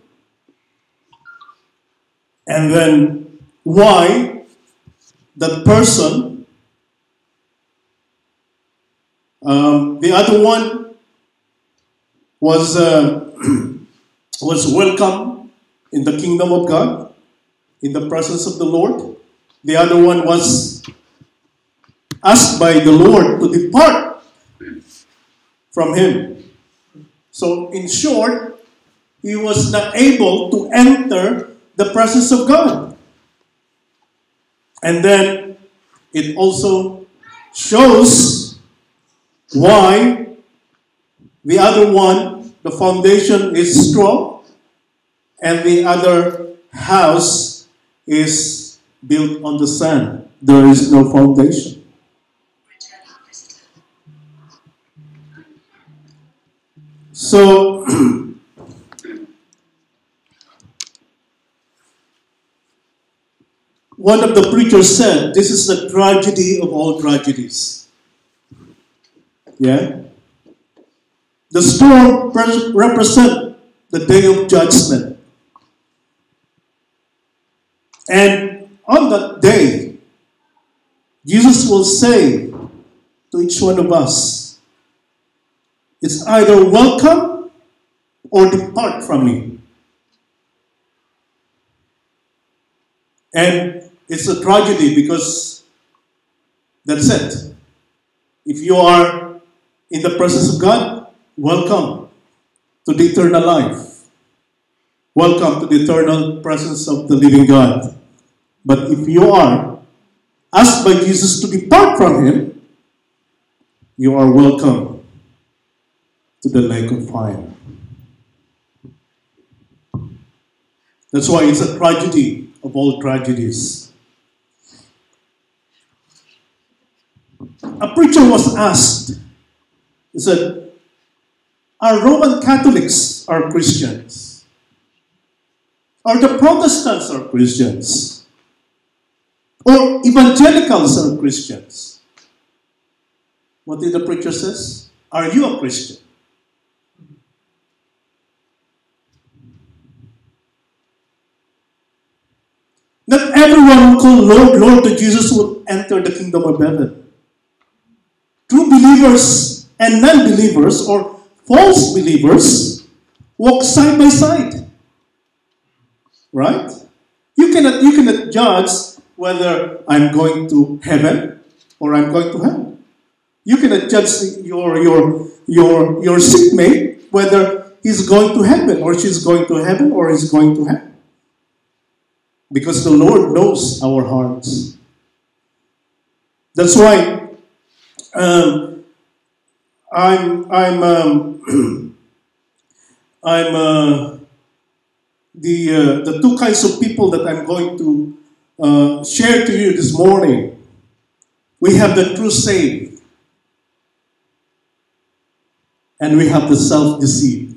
and then why that person, um, the other one was uh, was welcome in the kingdom of God, in the presence of the Lord. The other one was asked by the Lord to depart from him. So in short, he was not able to enter the presence of God. And then it also shows why the other one, the foundation is strong, and the other house is built on the sand. There is no foundation. So, one of the preachers said, this is the tragedy of all tragedies. Yeah? The storm represents the day of judgment. And on that day, Jesus will say to each one of us, it's either welcome or depart from me. And it's a tragedy because that's it. If you are in the presence of God, welcome to the eternal life. Welcome to the eternal presence of the living God. But if you are asked by Jesus to depart from him, you are welcome to the lake of fire. That's why it's a tragedy of all tragedies. A preacher was asked, he said, are Roman Catholics are Christians? Or the Protestants are Christians? Or evangelicals are Christians? What did the preacher say? Are you a Christian? Not everyone who calls Lord, Lord to Jesus will enter the kingdom of heaven. True believers and non-believers or false believers walk side by side. Right? You cannot, you cannot judge whether I'm going to heaven or I'm going to hell. You cannot judge your, your, your, your seatmate whether he's going to heaven or she's going to heaven or he's going to hell. Because the Lord knows our hearts. That's why um, I'm I'm um, I'm uh, the uh, the two kinds of people that I'm going to uh, share to you this morning. We have the true saved, and we have the self-deceived.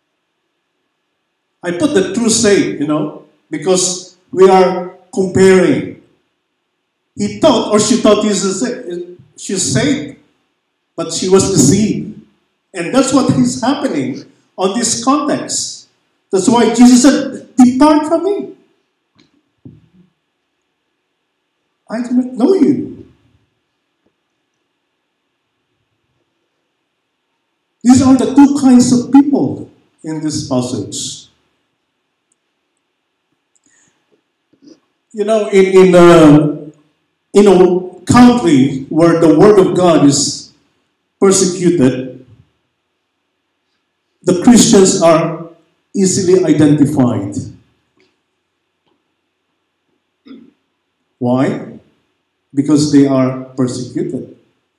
I put the true saved, you know, because we are comparing. He thought or she thought he's she's saved, but she was deceived. And that's what is happening on this context. That's why Jesus said, depart from me. I do not know you. These are the two kinds of people in this passage. You know, in in uh, in a country where the word of God is persecuted, the Christians are easily identified. Why? Because they are persecuted.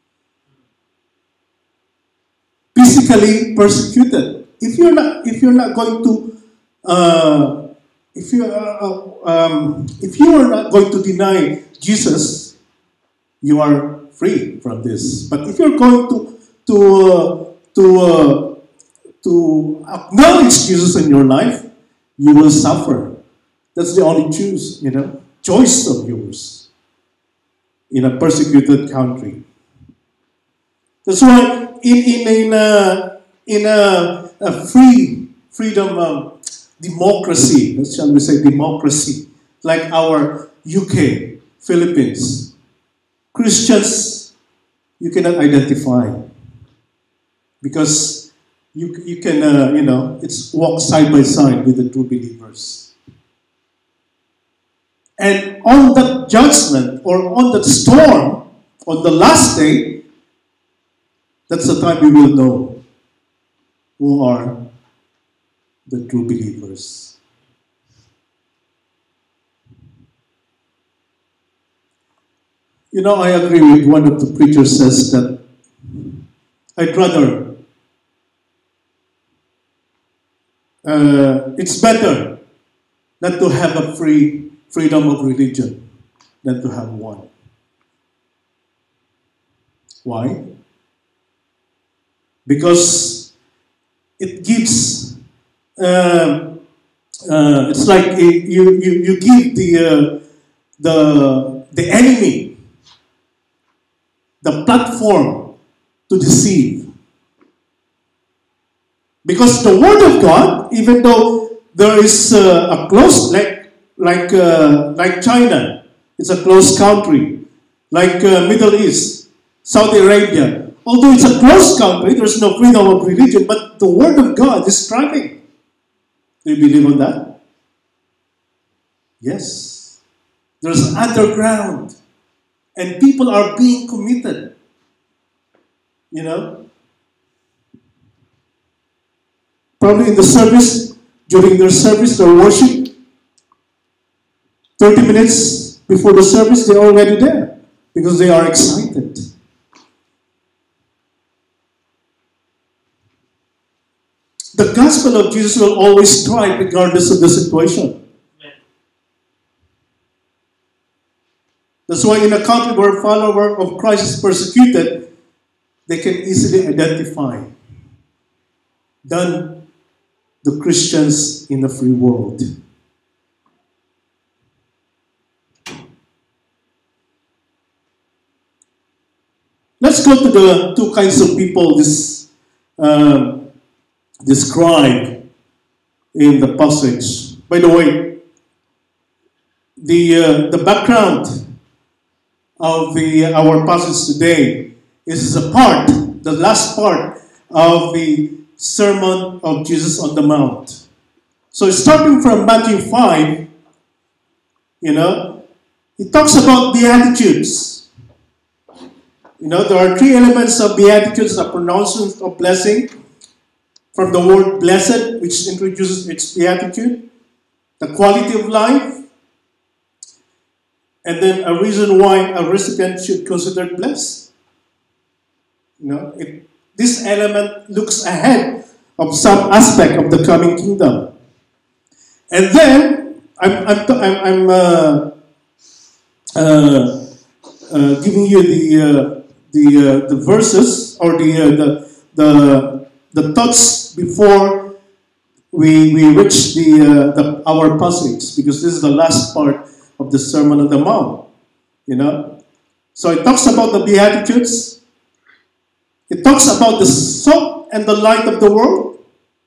Physically persecuted. If you're not, if you're not going to, uh, if you, uh, um, if you are not going to deny Jesus, you are free from this. But if you're going to to uh, to uh, to acknowledge Jesus in your life, you will suffer. That's the only choice, you know, choice of yours in a persecuted country. That's why in in in a, in a, a free freedom um, democracy, let's shall we say democracy, like our U K, Philippines, Christians you cannot identify because you you can uh, you know it's walk side by side with the true believers. And on that judgment or on that storm, on the last day, that's the time we will know who are the true believers. You know, I agree with one of the preachers says that I'd rather, uh, it's better not to have a free freedom of religion than to have one. Why? Because it gives, uh, uh, it's like you, you, you give the, uh, the, the enemy the platform to deceive. Because the Word of God, even though there is uh, a close, like, like, uh, like China, it's a closed country, like uh, Middle East, Saudi Arabia, although it's a closed country, there's no freedom of religion, but the Word of God is thriving. Do you believe on that? Yes. There's underground. And people are being committed. You know? Probably in the service, during their service, their worship, thirty minutes before the service, they're already there. Because they are excited. The gospel of Jesus will always thrive regardless of the situation. That's why in a country where a follower of Christ is persecuted, they can easily identify than the Christians in the free world. Let's go to the two kinds of people this uh, described in the passage. By the way, the uh, the background of the our passage today is a part, the last part of the Sermon of Jesus on the Mount. So starting from Matthew five, you know, it talks about Beatitudes. You know, there are three elements of Beatitudes: the pronouncement of blessing, from the word blessed, which introduces its beatitude, the quality of life, and then a reason why a recipient should consider blessed. You know, it, this element looks ahead of some aspect of the coming kingdom. And then I'm I'm I'm, I'm uh, uh, uh, giving you the uh, the uh, the verses or the uh, the the the thoughts before we we reach the, uh, the our passage, because this is the last part of the Sermon on the Mount, you know. So it talks about the Beatitudes. It talks about the salt and the light of the world.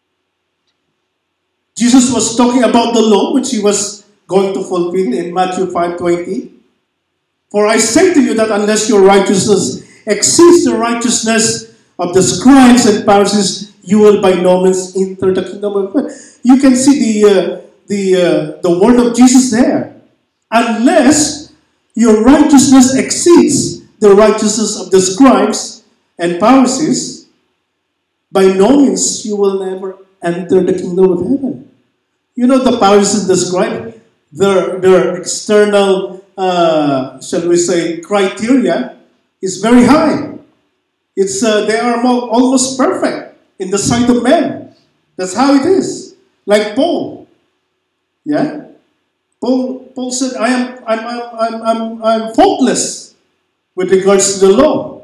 Jesus was talking about the law, which he was going to fulfill in Matthew five twenty. For I say to you that unless your righteousness exceeds the righteousness of the scribes and Pharisees, you will by no means enter the kingdom of God. You can see the uh, the uh, the word of Jesus there. Unless your righteousness exceeds the righteousness of the scribes and Pharisees, by no means you will never enter the kingdom of heaven. You know, the Pharisees and the scribes, their, their external, uh, shall we say, criteria is very high. It's uh, they are more, almost perfect in the sight of men. That's how it is. Like Paul. Yeah? Paul, Paul said, I am I'm, I'm, I'm, I'm, I'm faultless with regards to the law.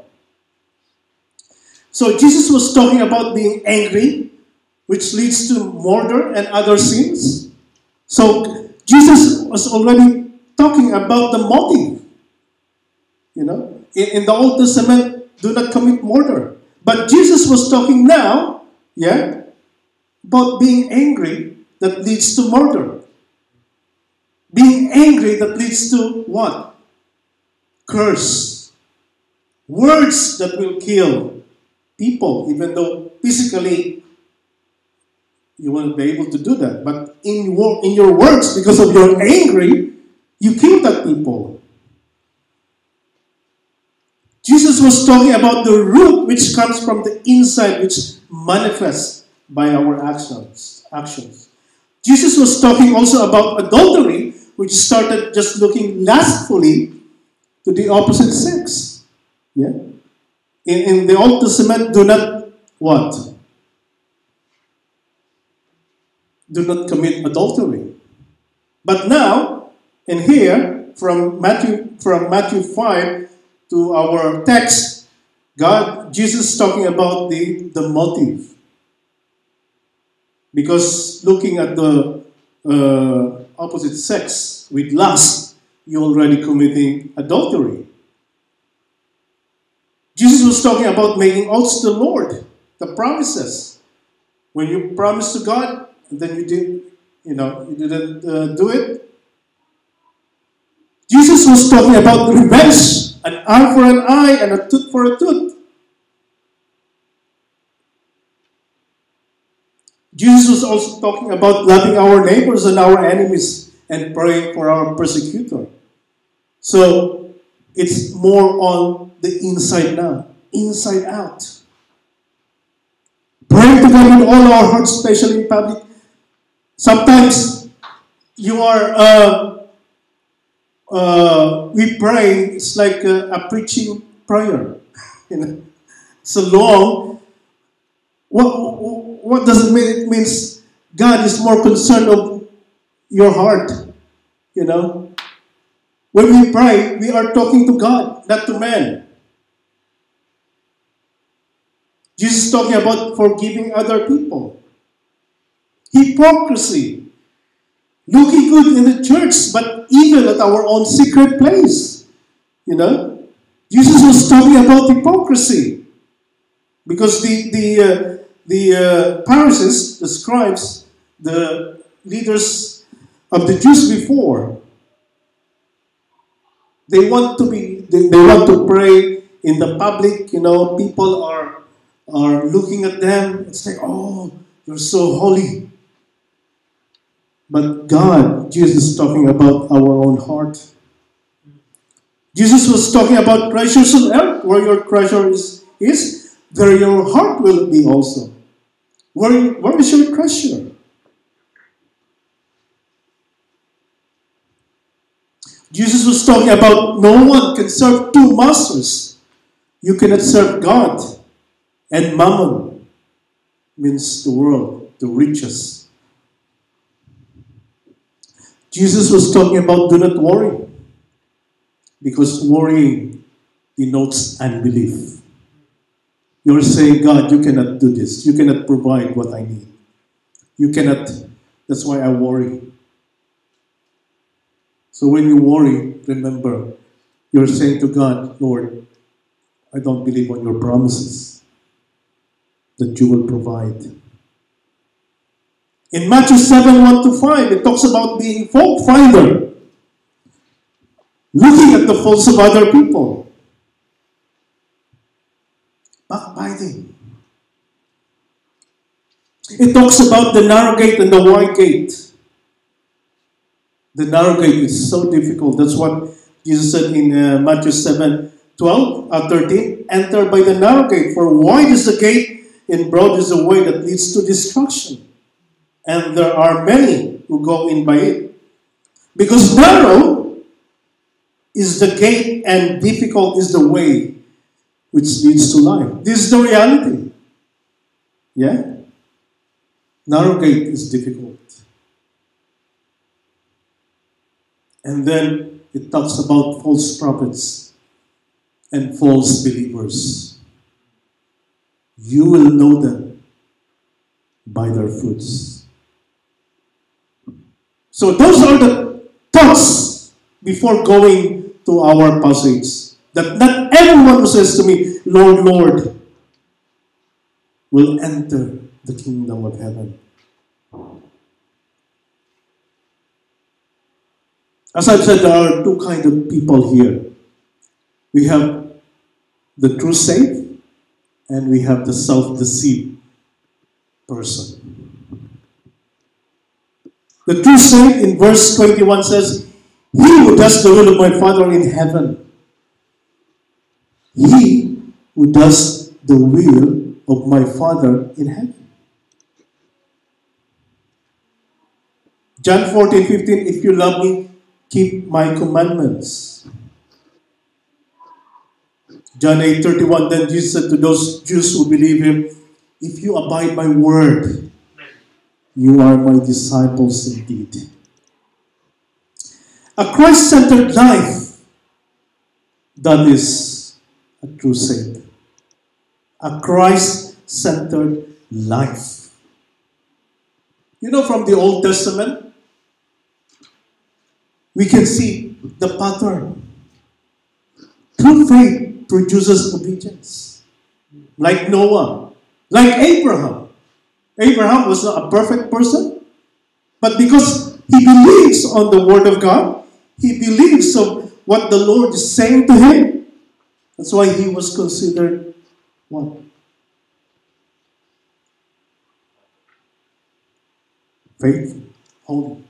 So Jesus was talking about being angry, which leads to murder and other sins. So Jesus was already talking about the motive. You know, in, in the Old Testament, do not commit murder. But Jesus was talking now, yeah, about being angry that leads to murder. Being angry that leads to what? Curse. Words that will kill people, even though physically you won't be able to do that. But in, in your words, because of your angry, you kill that people. Jesus was talking about the root which comes from the inside, which manifests by our actions. actions. Jesus was talking also about adultery, which started just looking lustfully to the opposite sex. Yeah? In, in the Old Testament, do not what? Do not commit adultery. But now, in here, from Matthew, from Matthew five to our text, God, Jesus is talking about the, the motive. Because looking at the uh, opposite sex with lust, you're already committing adultery. Jesus was talking about making oaths to the Lord, the promises. When you promise to God, and then you did, you know, you didn't uh, do it. Jesus was talking about revenge, an eye for an eye and a tooth for a tooth. Jesus was also talking about loving our neighbors and our enemies and praying for our persecutor. So it's more on the inside now, inside out. Praying to God with all our hearts, especially in public. Sometimes you are, uh, uh, we pray, it's like a, a preaching prayer. You know, so long. What, what does it mean? It means God is more concerned of your heart. You know, when we pray, we are talking to God, not to man. Jesus is talking about forgiving other people. Hypocrisy. Looking good in the church, but evil at our own secret place. You know, Jesus was talking about hypocrisy. Because the, the, uh, the uh, Pharisees, the scribes, the leaders of the Jews before, they want to be, they, they want to pray in the public, you know, people are, are looking at them. It's like, oh, you're so holy. But God, Jesus is talking about our own heart. Jesus was talking about treasures on earth, where your treasure is, is there your heart will be also. Where, where is your treasure? Jesus was talking about no one can serve two masters. You cannot serve God and mammon, means the world, the riches. Jesus was talking about do not worry, because worrying denotes unbelief. You're saying, God, you cannot do this. You cannot provide what I need. You cannot. That's why I worry. So when you worry, remember, you're saying to God, Lord, I don't believe on your promises that you will provide. In Matthew seven, one to five, it talks about being fault finder. Looking at the faults of other people. Backbiting. It talks about the narrow gate and the wide gate. The narrow gate is so difficult. That's what Jesus said in uh, Matthew seven, twelve, uh, thirteen, enter by the narrow gate, for wide is the gate and broad is the way that leads to destruction. And there are many who go in by it. Because narrow is the gate and difficult is the way which leads to life. This is the reality. Yeah? Narrow gate is difficult. And then it talks about false prophets and false believers. You will know them by their fruits. So those are the thoughts before going to our passage. That not everyone who says to me, Lord, Lord, will enter the kingdom of heaven. As I've said, there are two kinds of people here. We have the true saved, and we have the self-deceived person. The true saved in verse twenty-one says, he who does the will of my Father in heaven. He who does the will of my Father in heaven. John fourteen, fifteen, if you love me, keep my commandments. John eight, thirty-one, then Jesus said to those Jews who believe him, if you abide my word, you are my disciples indeed. A Christ-centered life, that is a true saint. A Christ-centered life. You know, from the Old Testament, we can see the pattern. True faith produces obedience. Like Noah, like Abraham. Abraham was not a perfect person, but because he believes on the word of God, he believes of what the Lord is saying to him. That's why he was considered what? Faithful, holy.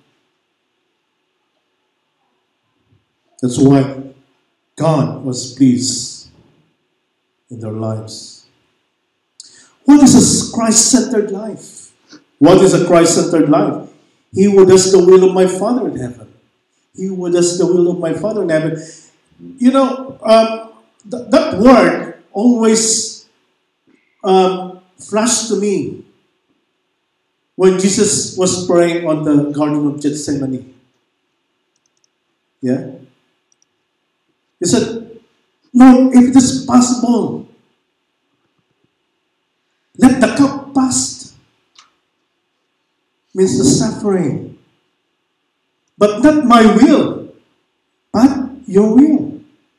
That's why God was pleased in their lives. What is a Christ-centered life? What is a Christ-centered life? He who does the will of my Father in heaven. He who does the will of my Father in heaven. You know, um, th- that word always um, flashed to me when Jesus was praying on the Garden of Gethsemane. Yeah? He said, Lord, if it is possible, let the cup pass. Means the suffering. But not my will, but your will.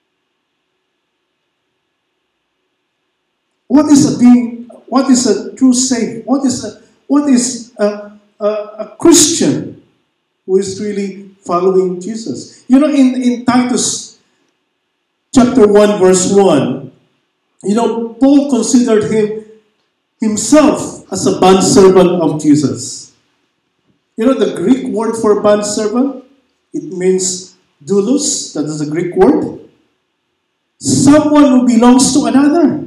What is a being? What is a true saint? What is a what is a, a, a Christian who is really following Jesus? You know, in, in Titus chapter one, verse one, you know, Paul considered him himself as a bondservant of Jesus. You know the Greek word for bondservant? It means doulos, that is a Greek word. Someone who belongs to another.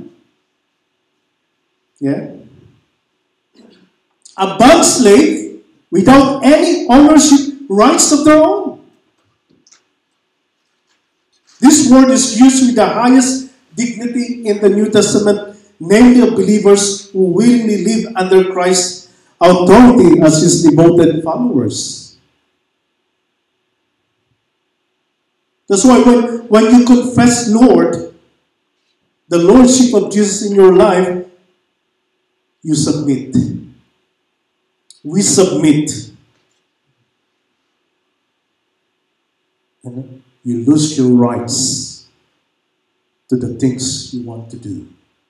Yeah? A bond slave without any ownership rights of their own. This word is used with the highest dignity in the New Testament, namely of believers who willingly live under Christ's authority as his devoted followers. That's why when, when you confess Lord, the Lordship of Jesus in your life, you submit. We submit. And you lose your rights to the things you want to do.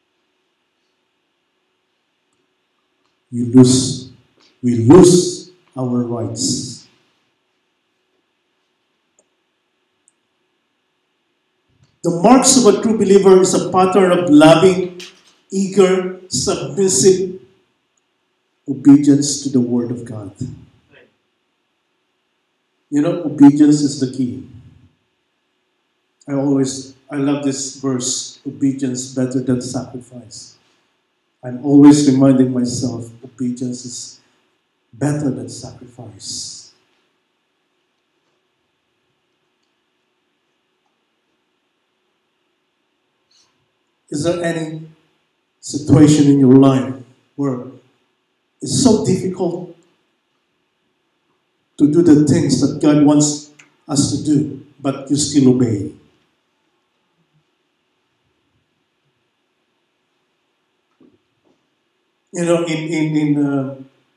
You lose, we lose our rights. The marks of a true believer is a pattern of loving, eager, submissive obedience to the Word of God. You know, obedience is the key. I always, I love this verse, obedience better than sacrifice. I'm always reminding myself, obedience is better than sacrifice. Is there any situation in your life where it's so difficult to do the things that God wants us to do, but you still obey? You know, in in in uh,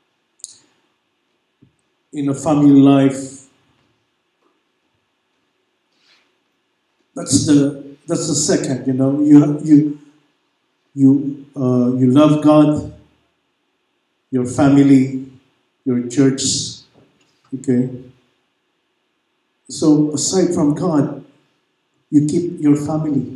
in a family life, that's the that's the second. You know, you you you uh, you love God, your family, your church. Okay. So aside from God, you keep your family.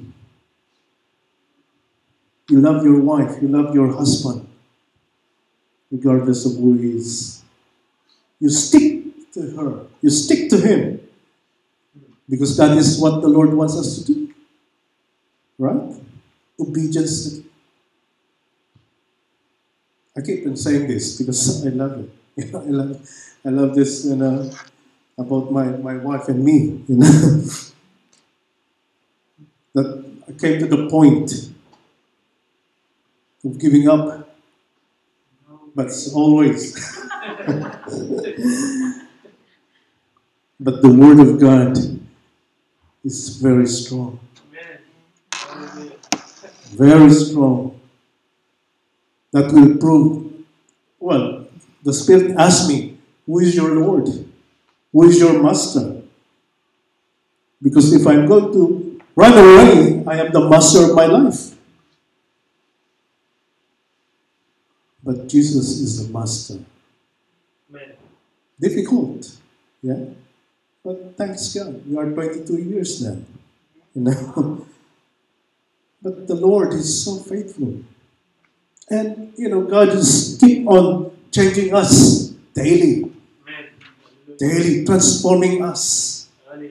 You love your wife. You love your husband, regardless of who he is. You stick to her. You stick to him. Because that is what the Lord wants us to do. Right? Obedience. I keep on saying this because I love it. You know, I love, I love this, you know, about my, my wife and me. You know, that I came to the point of giving up, but it's always. But the Word of God is very strong. Very strong. That will prove. Well, the Spirit asked me, who is your Lord? Who is your Master? Because if I'm going to run away, I am the master of my life. But Jesus is the Master. Difficult. Yeah? But thanks God, we are twenty-two years now. You know? But the Lord is so faithful. And, you know, God is keep on changing us daily. Daily, transforming us.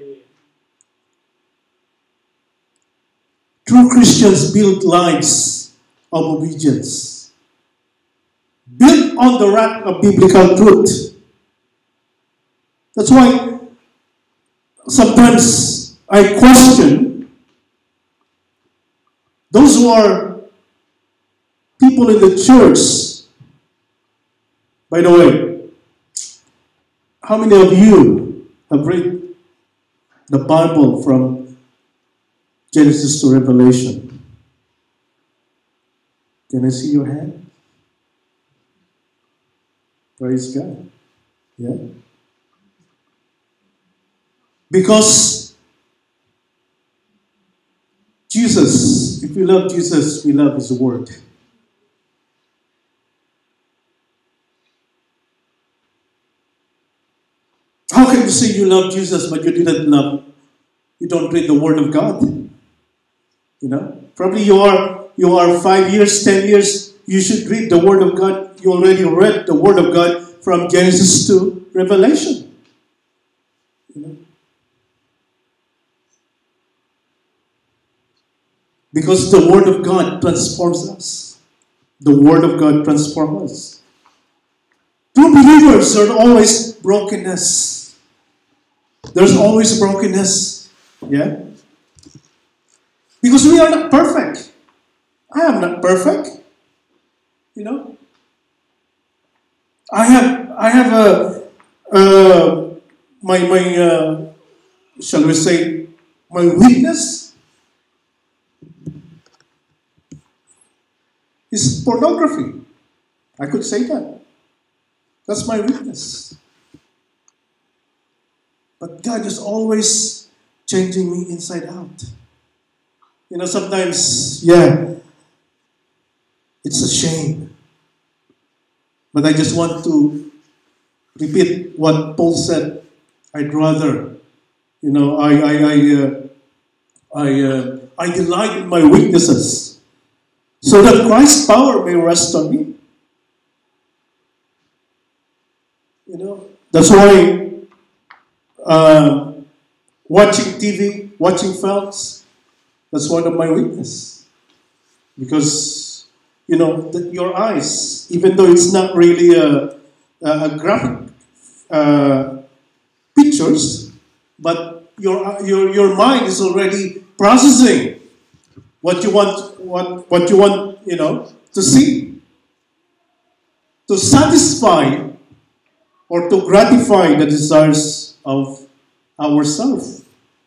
True Christians build lives of obedience. Built on the rock of biblical truth. That's why sometimes I question those who are people in the church. By the way, how many of you have read the Bible from Genesis to Revelation? Can I see your hand? Praise God. Yeah. Because Jesus, if we love Jesus, we love His Word. How can you say you love Jesus but you didn't love, you don't read the Word of God? You know, probably you are you are five years, ten years. You should read the Word of God. You already read the Word of God from Genesis to Revelation. You know, because the Word of God transforms us. The Word of God transforms us. True believers are always brokenness. There's always brokenness. Yeah? Because we are not perfect. I am not perfect. You know? I have I have a uh, my my uh, shall we say my weakness is pornography. I could say that. That's my weakness. But God is always changing me inside out. You know, sometimes, yeah, it's a shame. But I just want to repeat what Paul said. I'd rather, you know, I I I uh, I, uh, I delight in my weaknesses, so that Christ's power may rest on me. You know, that's why uh, watching T V, watching films. That's one of my weaknesses. Because, you know, the, your eyes, even though it's not really a, a, a graphic uh, pictures, but your, your, your mind is already processing what you want, what, what you want, you know, to see. To satisfy or to gratify the desires of ourselves.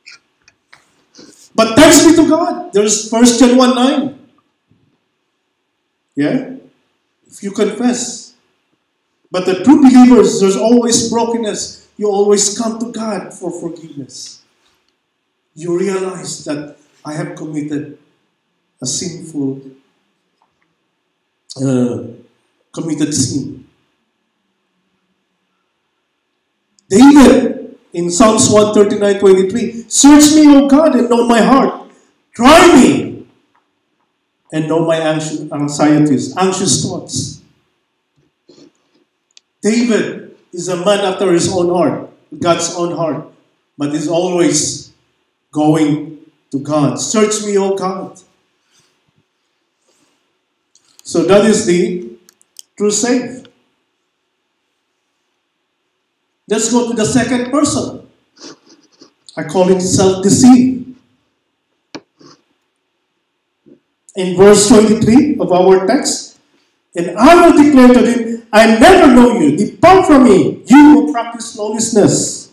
But thanks be to God. There's First John one nine. Yeah? If you confess. But the true believers, there's always brokenness. You always come to God for forgiveness. You realize that I have committed a sinful, uh, committed sin. David, in Psalms one thirty-nine twenty-three, search me, O God, and know my heart. Try me and know my anxi- anxieties, anxious thoughts. David is a man after his own heart, God's own heart, but is always going to God. Search me, O God. So that is the true save. Let's go to the second person. I call it self-deceit. In verse twenty-three of our text, and I will declare to them, I never know you. Depart from me, you who practice lawlessness.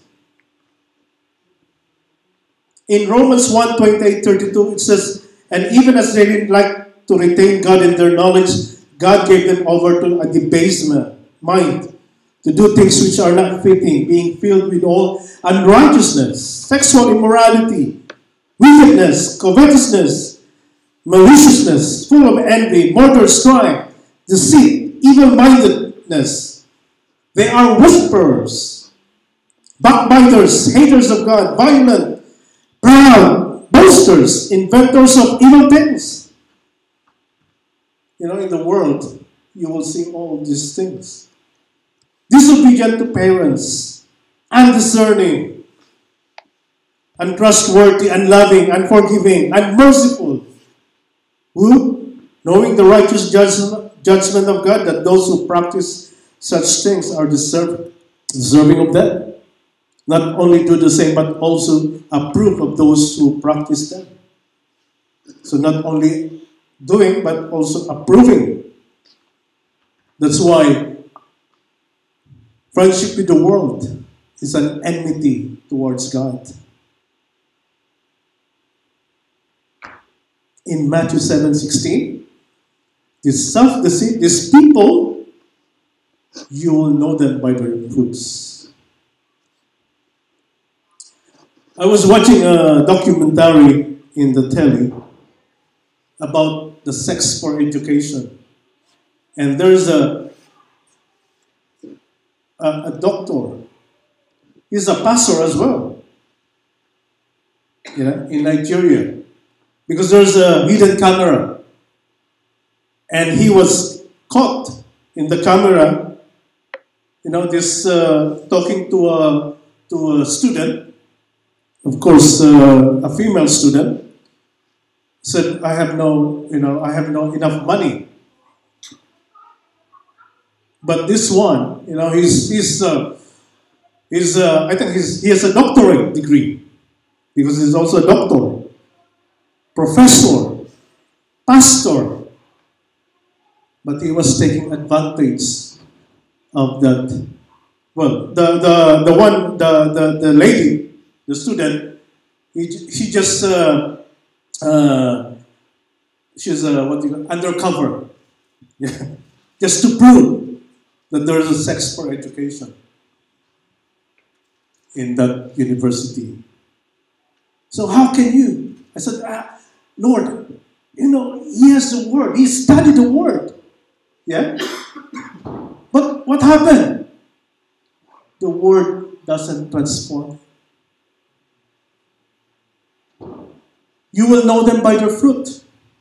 In Romans one twenty-eight thirty-two, it says, and even as they didn't like to retain God in their knowledge, God gave them over to a debasement mind, to do things which are not fitting, being filled with all unrighteousness, sexual immorality, wickedness, covetousness, maliciousness, full of envy, murder, strife, deceit, evil-mindedness. They are whisperers, backbiters, haters of God, violent, proud, boasters, inventors of evil things. You know, in the world, you will see all these things. Disobedient to parents, undiscerning, untrustworthy, unloving, unforgiving, unmerciful. Who, knowing the righteous judgment of God, that those who practice such things are deserve, deserving of death. Not only do the same, but also approve of those who practice them. So not only doing, but also approving. That's why friendship with the world is an enmity towards God. In Matthew seven sixteen, this self-deceit, these people, you will know them by their fruits. I was watching a documentary in the telly about the sex for education. And there's a, a, a doctor. He's a pastor as well. You know, in Nigeria. Because there's a hidden camera. And he was caught in the camera, you know, this uh, talking to a, to a student, of course, uh, a female student, said, I have no, you know, I have no enough money. But this one, you know, he's, he's, uh, he's uh, I think he's, he has a doctorate degree, because he's also a doctor, professor, pastor. But he was taking advantage of that. Well, the, the, the one, the, the, the lady, the student, he, she just, uh, uh, she's uh, what do you call, undercover. Yeah. Just to prove that there is a sex for education in that university. So how can you? I said, ah, Lord, you know, he has the word. He studied the word. Yeah? But what happened? The word doesn't transform. You will know them by their fruit.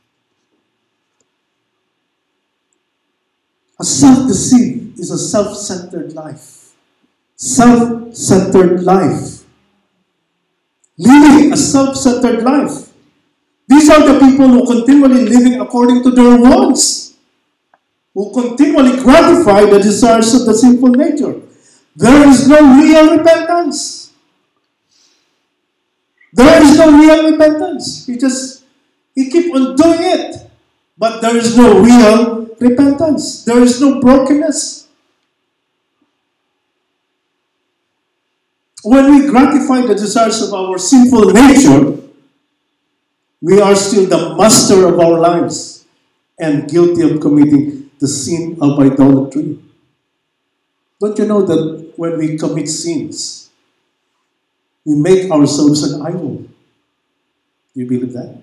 A self-deceit is a self-centered life. Self-centered life. living a self-centered life. These are the people who continually living according to their wants, who continually gratify the desires of the sinful nature. There is no real repentance. There is no real repentance. He just, he keep on doing it. But there is no real repentance. There is no brokenness. When we gratify the desires of our sinful nature, we are still the master of our lives and guilty of committing the sin of idolatry. Don't you know that when we commit sins, we make ourselves an idol? Do you believe that?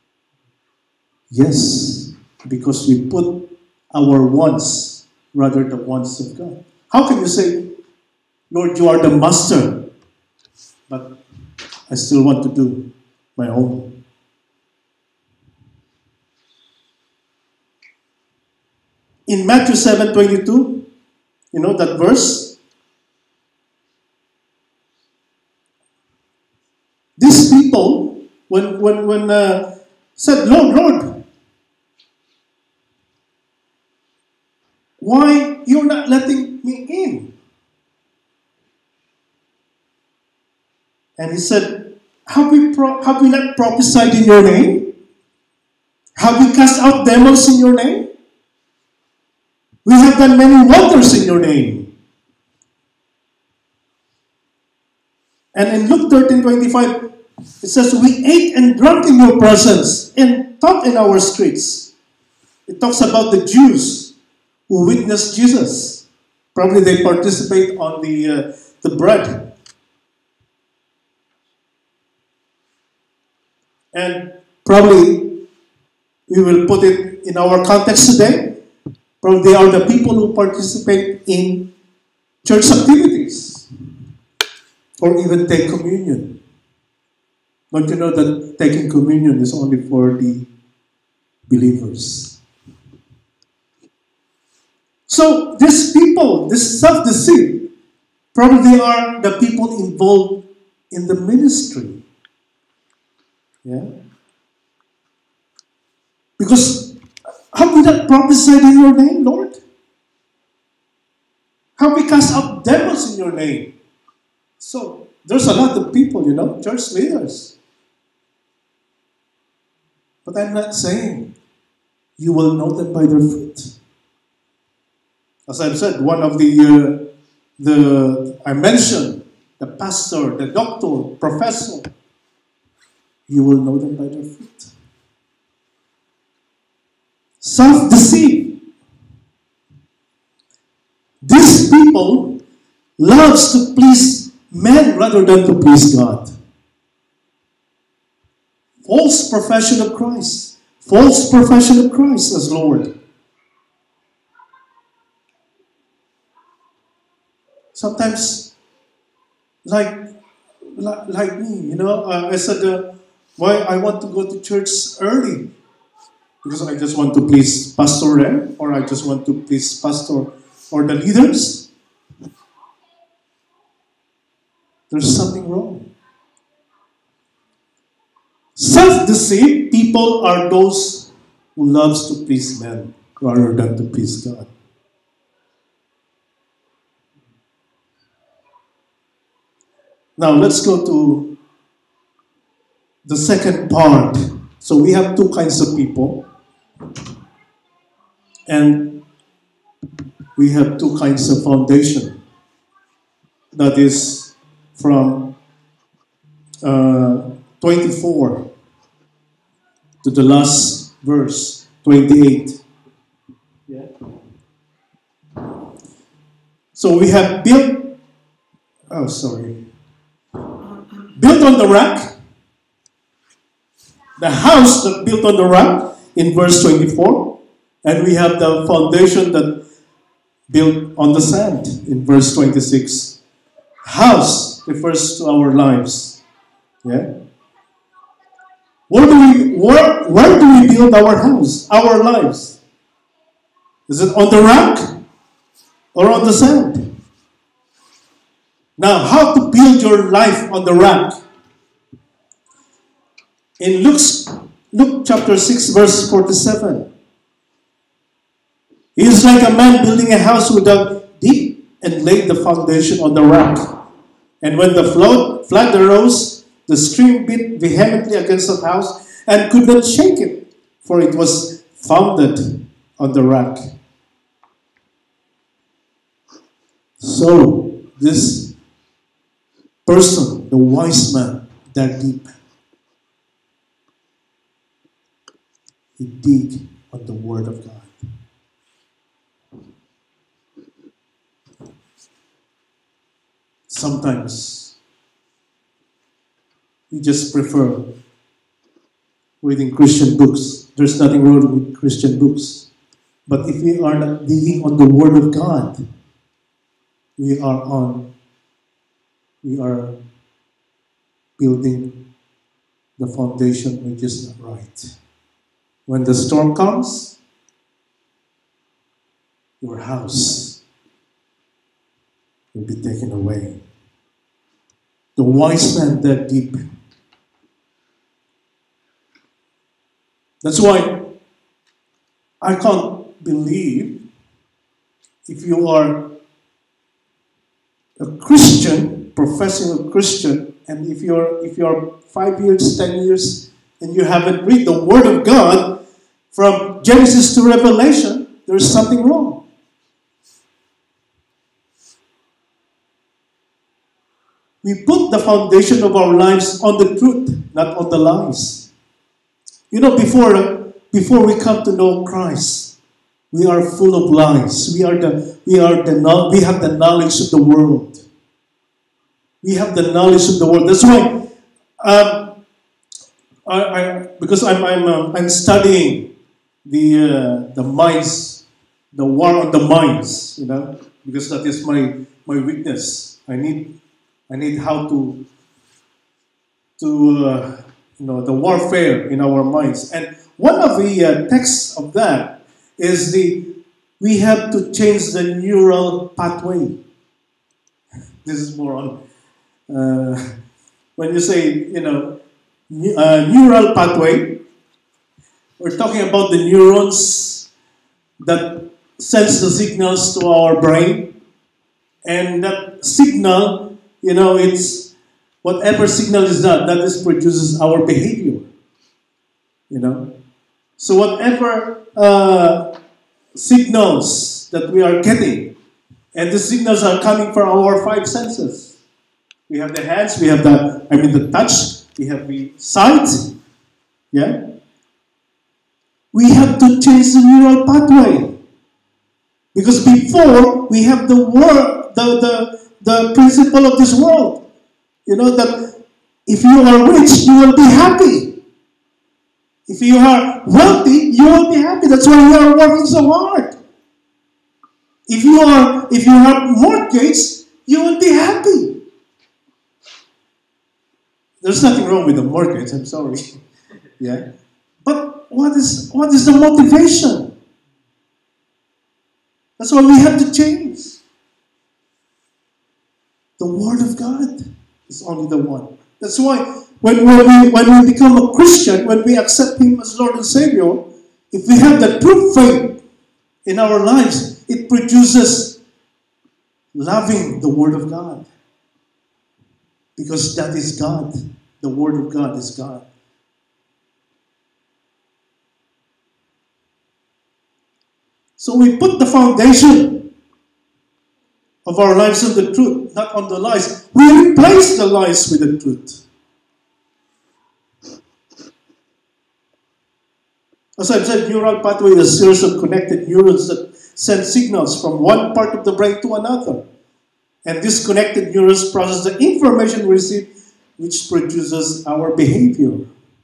Yes, because we put our wants rather than the wants of God. How can you say, Lord, you are the master, but I still want to do my own? In Matthew seven twenty-two, you know that verse? These people, when when when uh, said, Lord, Lord, why you're not letting me in? And he said, have we, pro- have we not prophesied in your name? Have we cast out demons in your name? We have done many wonders in your name. And in Luke thirteen twenty-five, it says, we ate and drank in your presence and taught in our streets. It talks about the Jews who witnessed Jesus. Probably they participate on the, uh, the bread. And probably we will put it in our context today. Probably they are the people who participate in church activities or even take communion. Don't you know that taking communion is only for the believers? So these people, this self-deceit, probably are the people involved in the ministry. Yeah? Because have we not prophesied in your name, Lord? Have we cast out devils in your name? So there's a lot of people, you know, church leaders. But I'm not saying you will know them by their fruit. As I've said, one of the, uh, the I mentioned, the pastor, the doctor, professor, you will know them by their fruit. Self-deceit. These people loves to please men rather than to please God. False profession of Christ. False profession of Christ as Lord. Sometimes, like, like, like me, you know, uh, I said, uh, why I want to go to church early. Because I just want to please Pastor Ren, or I just want to please Pastor or the leaders. There's something wrong. Self-deceit people are those who loves to please men rather than to please God. Now let's go to the second part. So we have two kinds of people. And we have two kinds of foundation. That is from uh, twenty-four to the last verse, twenty-eight. Yeah. So we have built, oh sorry, built on the rock, the house that built on the rock in verse twenty-four. And we have the foundation that built on the sand in verse twenty-six. House refers to our lives. Yeah. Where do we where, where do we build our house, our lives? Is it on the rock or on the sand? Now, how to build your life on the rock? In Luke's, Luke chapter six, verse forty-seven, he is like a man building a house who dug deep and laid the foundation on the rock. And when the flood, flood arose, the stream beat vehemently against that house and could not shake it, for it was founded on the rock. So, this person, the wise man, dug deep. He dig on the Word of God. Sometimes we just prefer reading Christian books. There's nothing wrong with Christian books. But if we are not digging on the Word of God, we are on, we are building the foundation which is not right. When the storm comes, your house will be taken away. The wise man dug deep. That's why I can't believe if you are a Christian, professing a Christian, and if you're if you're five years, ten years, and you haven't read the Word of God from Genesis to Revelation, there's something wrong. We put the foundation of our lives on the truth, not on the lies. You know, before before we come to know Christ, we are full of lies. We are the we are the we have the knowledge of the world. We have the knowledge of the world. That's why, um, I, I because I'm I'm um, I'm studying the uh, the minds, the war on the minds. You know, because that is my my weakness. I need I need how to to uh, you know the warfare in our minds. And one of the uh, texts of that is the we have to change the neural pathway. This is more on uh, when you say you know uh, neural pathway. We're talking about the neurons that sends the signals to our brain, and that signal, you know, it's whatever signal is that that is produces our behavior. You know, so whatever uh, signals that we are getting, and the signals are coming from our five senses. We have the hands, we have the, I mean the touch, we have the sight, yeah. We have to change the neural pathway. Because before, we have the word, the, the, the principle of this world. You know that if you are rich, you will be happy. If you are wealthy, you will be happy. That's why you are working so hard. If you are, if you have mortgage, you will be happy. There's nothing wrong with the mortgage. I'm sorry. Yeah, but what is what is the motivation? That's why we have to change. The Word of God is only the one. That's why when, when we when we become a Christian, when we accept Him as Lord and Savior, if we have the true faith in our lives, it produces loving the Word of God. Because that is God. The Word of God is God. So we put the foundation of our lives on the truth, not on the lies. We replace the lies with the truth. As I've said, neural pathway is a series of connected neurons that send signals from one part of the brain to another. And these connected neurons process the information received, which produces our behavior.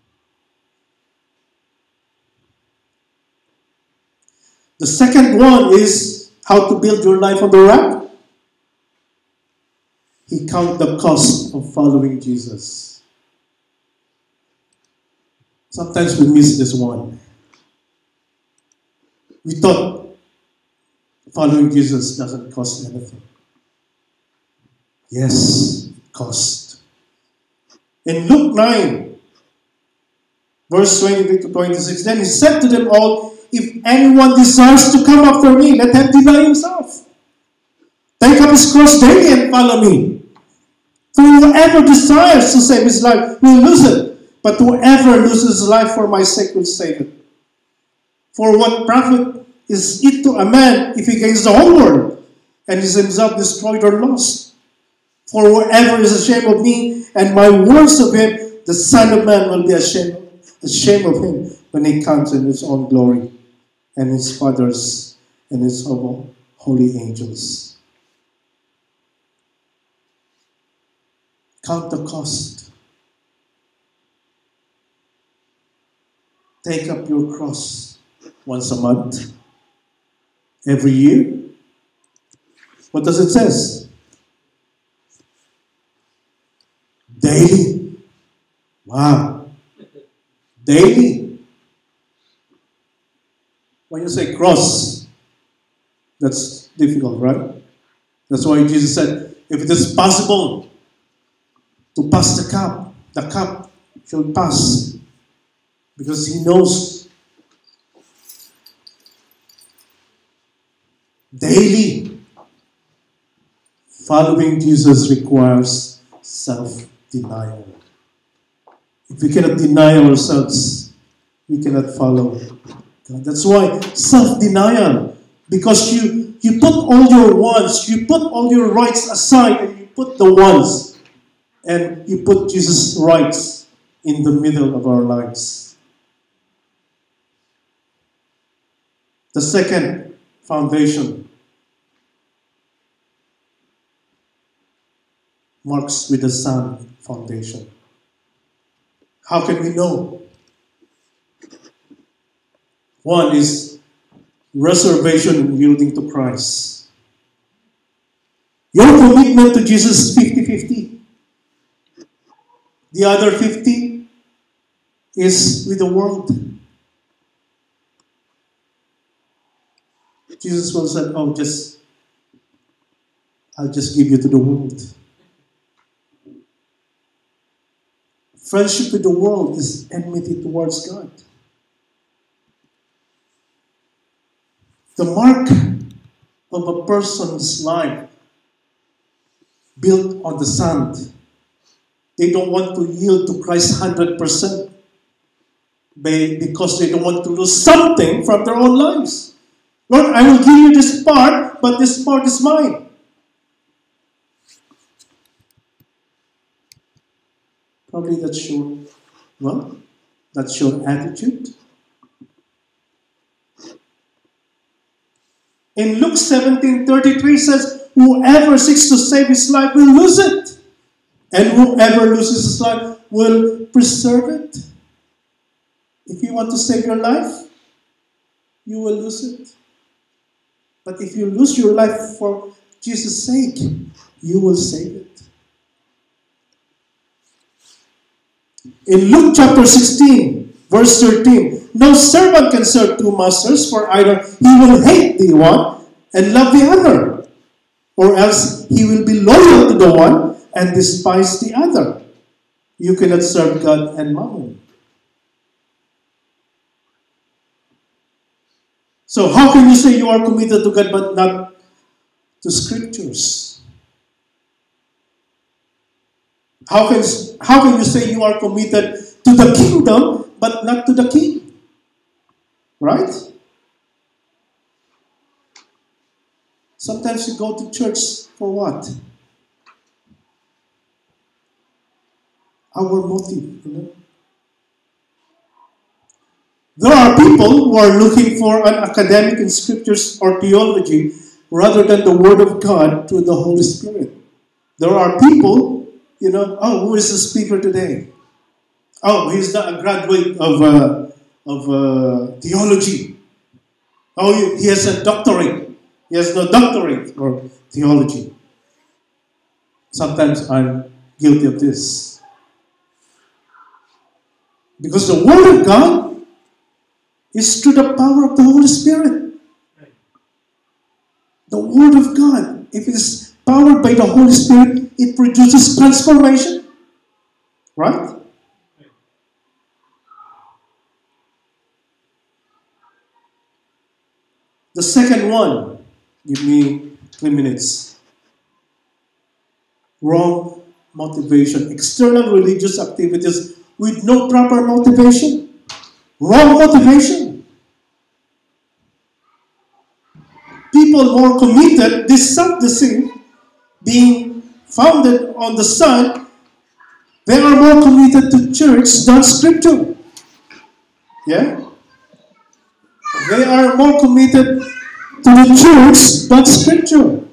The second one is how to build your life on the rock. He count the cost of following Jesus. Sometimes we miss this one. We thought following Jesus doesn't cost anything. Yes, it cost. In Luke nine, Verse twenty to twenty-six. Then he said to them all, if anyone desires to come after me, let him deny himself. Take up his cross daily and follow me. For whoever desires to save his life will lose it. But whoever loses his life for my sake will save it. For what profit is it to a man if he gains the whole world and is himself destroyed or lost? For whoever is ashamed of me and my words of him, the Son of Man will be ashamed, ashamed of him when he comes in his own glory and his Father's and his holy angels. Count the cost. Take up your cross once a month, every year. What does it say? Daily. Wow. Daily. When you say cross, that's difficult, right? That's why Jesus said, if it is possible to pass the cup, the cup shall pass. Because he knows daily following Jesus requires self-denial. If we cannot deny ourselves, we cannot follow God. That's why self-denial, because you, you put all your wants, you put all your rights aside, and you put the wants, and you put Jesus' rights in the middle of our lives. The second foundation marks with the sand foundation. How can we know? One is reservation yielding to Christ. Your commitment to Jesus is fifty-fifty. The other fifty is with the world. Jesus will say, oh, just, I'll just give you to the world. Friendship with the world is enmity towards God. The mark of a person's life built on the sand. They don't want to yield to Christ one hundred percent because they don't want to lose something from their own lives. Lord, I will give you this part, but this part is mine. Probably that's your, well, that's your attitude. In Luke seventeen thirty-three says, whoever seeks to save his life will lose it. And whoever loses his life will preserve it. If you want to save your life, you will lose it. But if you lose your life for Jesus' sake, you will save it. In Luke chapter sixteen, verse thirteen, no servant can serve two masters, for either he will hate the one and love the other, or else he will be loyal to the one and despise the other. You cannot serve God and mammon. So how can you say you are committed to God but not to scriptures? How can, how can you say you are committed to the kingdom but not to the king? Right? Sometimes you go to church for what? Our motive, you know? There are people who are looking for an academic in scriptures or theology rather than the Word of God through the Holy Spirit. There are people, you know, oh, who is the speaker today? Oh, he's not a graduate of, uh, of uh, theology. Oh, he, he has a doctorate. He has no doctorate for theology. Sometimes I'm guilty of this. Because the Word of God is through the power of the Holy Spirit. The Word of God, if it is powered by the Holy Spirit, it produces transformation. Right? The second one, give me three minutes. Wrong motivation. External religious activities with no proper motivation. Wrong motivation. People more committed, this self-deceit, being founded on the Son, they are more committed to church than Scripture. Yeah? They are more committed to the church than Scripture.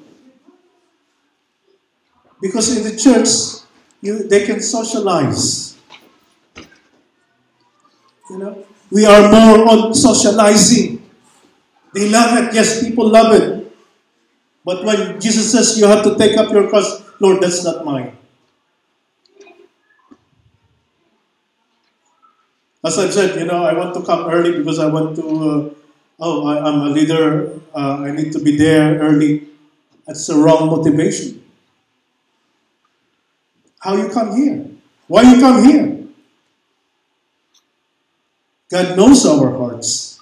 Because in the church, you, they can socialize. You know, we are more on socializing. They love it. Yes, people love it. But when Jesus says you have to take up your cross, Lord, that's not mine. As I've said, you know, I want to come early because I want to, uh, oh, I, I'm a leader, uh, I need to be there early. That's the wrong motivation. How you come here? Why you come here? God knows our hearts.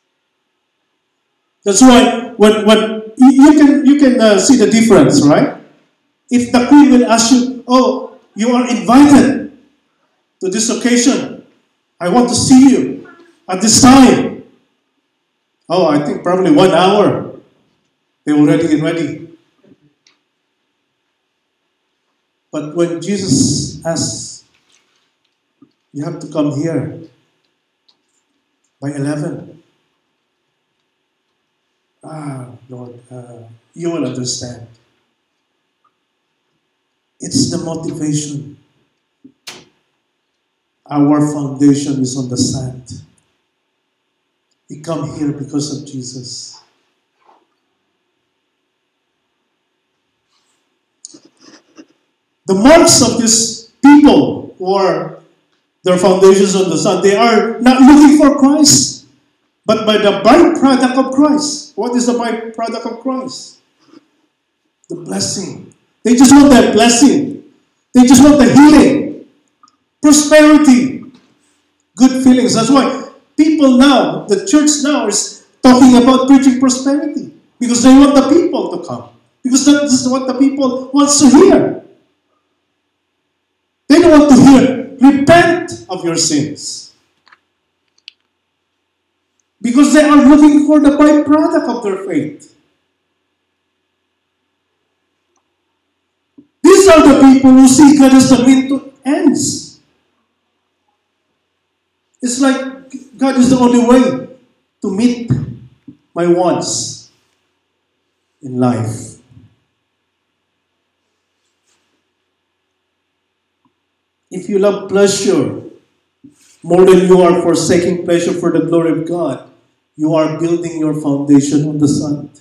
That's why when, when you can, you can uh, see the difference, right? If the queen will ask you, oh, you are invited to this occasion. I want to see you at this time. Oh, I think probably one hour. They already get ready. But when Jesus asks, you have to come here by eleven. Ah, Lord, uh, you will understand. It's the motivation. Our foundation is on the sand. We come here because of Jesus. The marks of these people who are their foundations on the sand, they are not looking for Christ, but by the byproduct of Christ. What is the byproduct of Christ? The blessing. They just want that blessing. They just want the healing, prosperity, good feelings. That's why people now, the church now is talking about preaching prosperity because they want the people to come. Because that is what the people wants to hear. They don't want to hear, repent of your sins. Because they are looking for the byproduct of their faith. These are the people who see God as the means to ends. It's like God is the only way to meet my wants in life. If you love pleasure more than you are forsaking pleasure for the glory of God, you are building your foundation on the sand.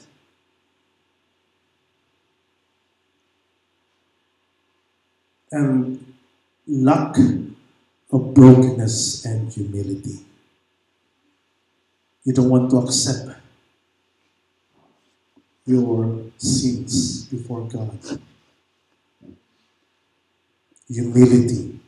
And lack of brokenness and humility. You don't want to accept your sins before God. Humility.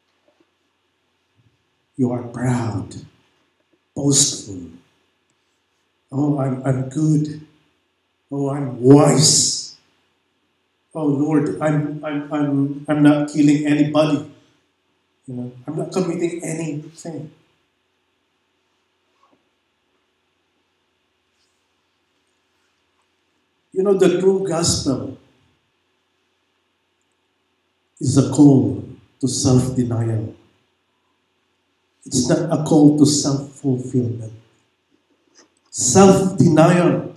You are proud, boastful. Oh, I'm, I'm good. Oh, I'm wise. Oh, Lord, I'm, I'm, I'm, I'm not killing anybody. You know, I'm not committing anything. You know, the true gospel is a call to self-denial. It's not a call to self-fulfillment. Self-denial.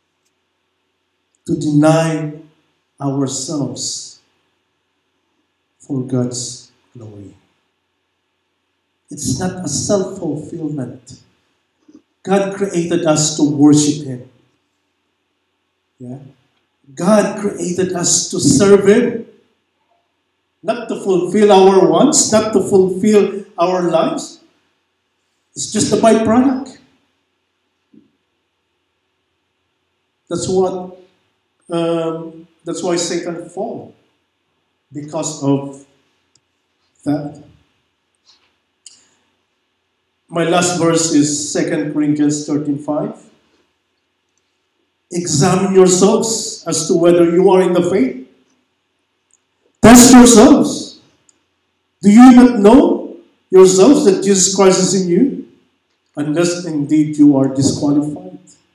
To deny ourselves for God's glory. It's not a self-fulfillment. God created us to worship Him. Yeah? God created us to serve Him. Not to fulfill our wants, not to fulfill our lives. It's just a byproduct. That's what. Um, that's why Satan fell, because of that. My last verse is Second Corinthians thirteen five. Examine yourselves as to whether you are in the faith. Test yourselves. Do you not know yourselves that Jesus Christ is in you? Unless indeed you are disqualified.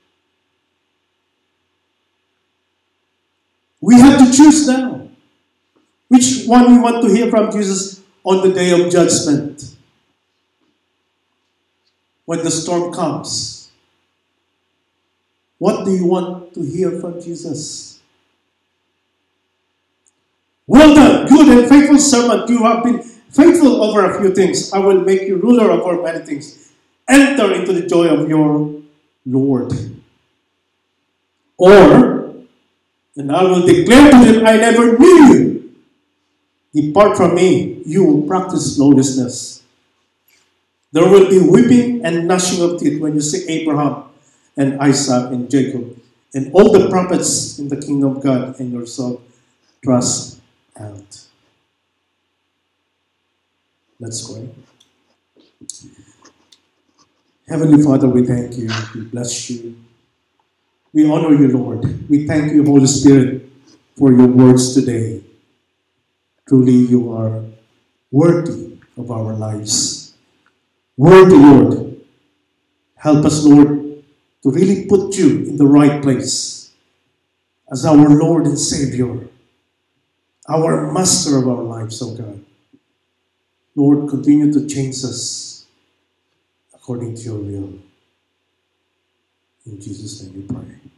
We have to choose now which one we want to hear from Jesus on the day of judgment. When the storm comes, what do you want to hear from Jesus? Well done, good and faithful servant. You have been faithful over a few things. I will make you ruler over many things. Enter into the joy of your Lord. Or, and I will declare to them, I never knew you. Depart from me, you who practice lawlessness. There will be weeping and gnashing of teeth when you see Abraham and Isaac and Jacob and all the prophets in the kingdom of God and yourself thrust out. Let's pray. Heavenly Father, we thank you. We bless you. We honor you, Lord. We thank you, Holy Spirit, for your words today. Truly, you are worthy of our lives. Worthy, Lord. Help us, Lord, to really put you in the right place as our Lord and Savior, our Master of our lives, oh God. Lord, continue to change us according to your will. In Jesus' name we pray.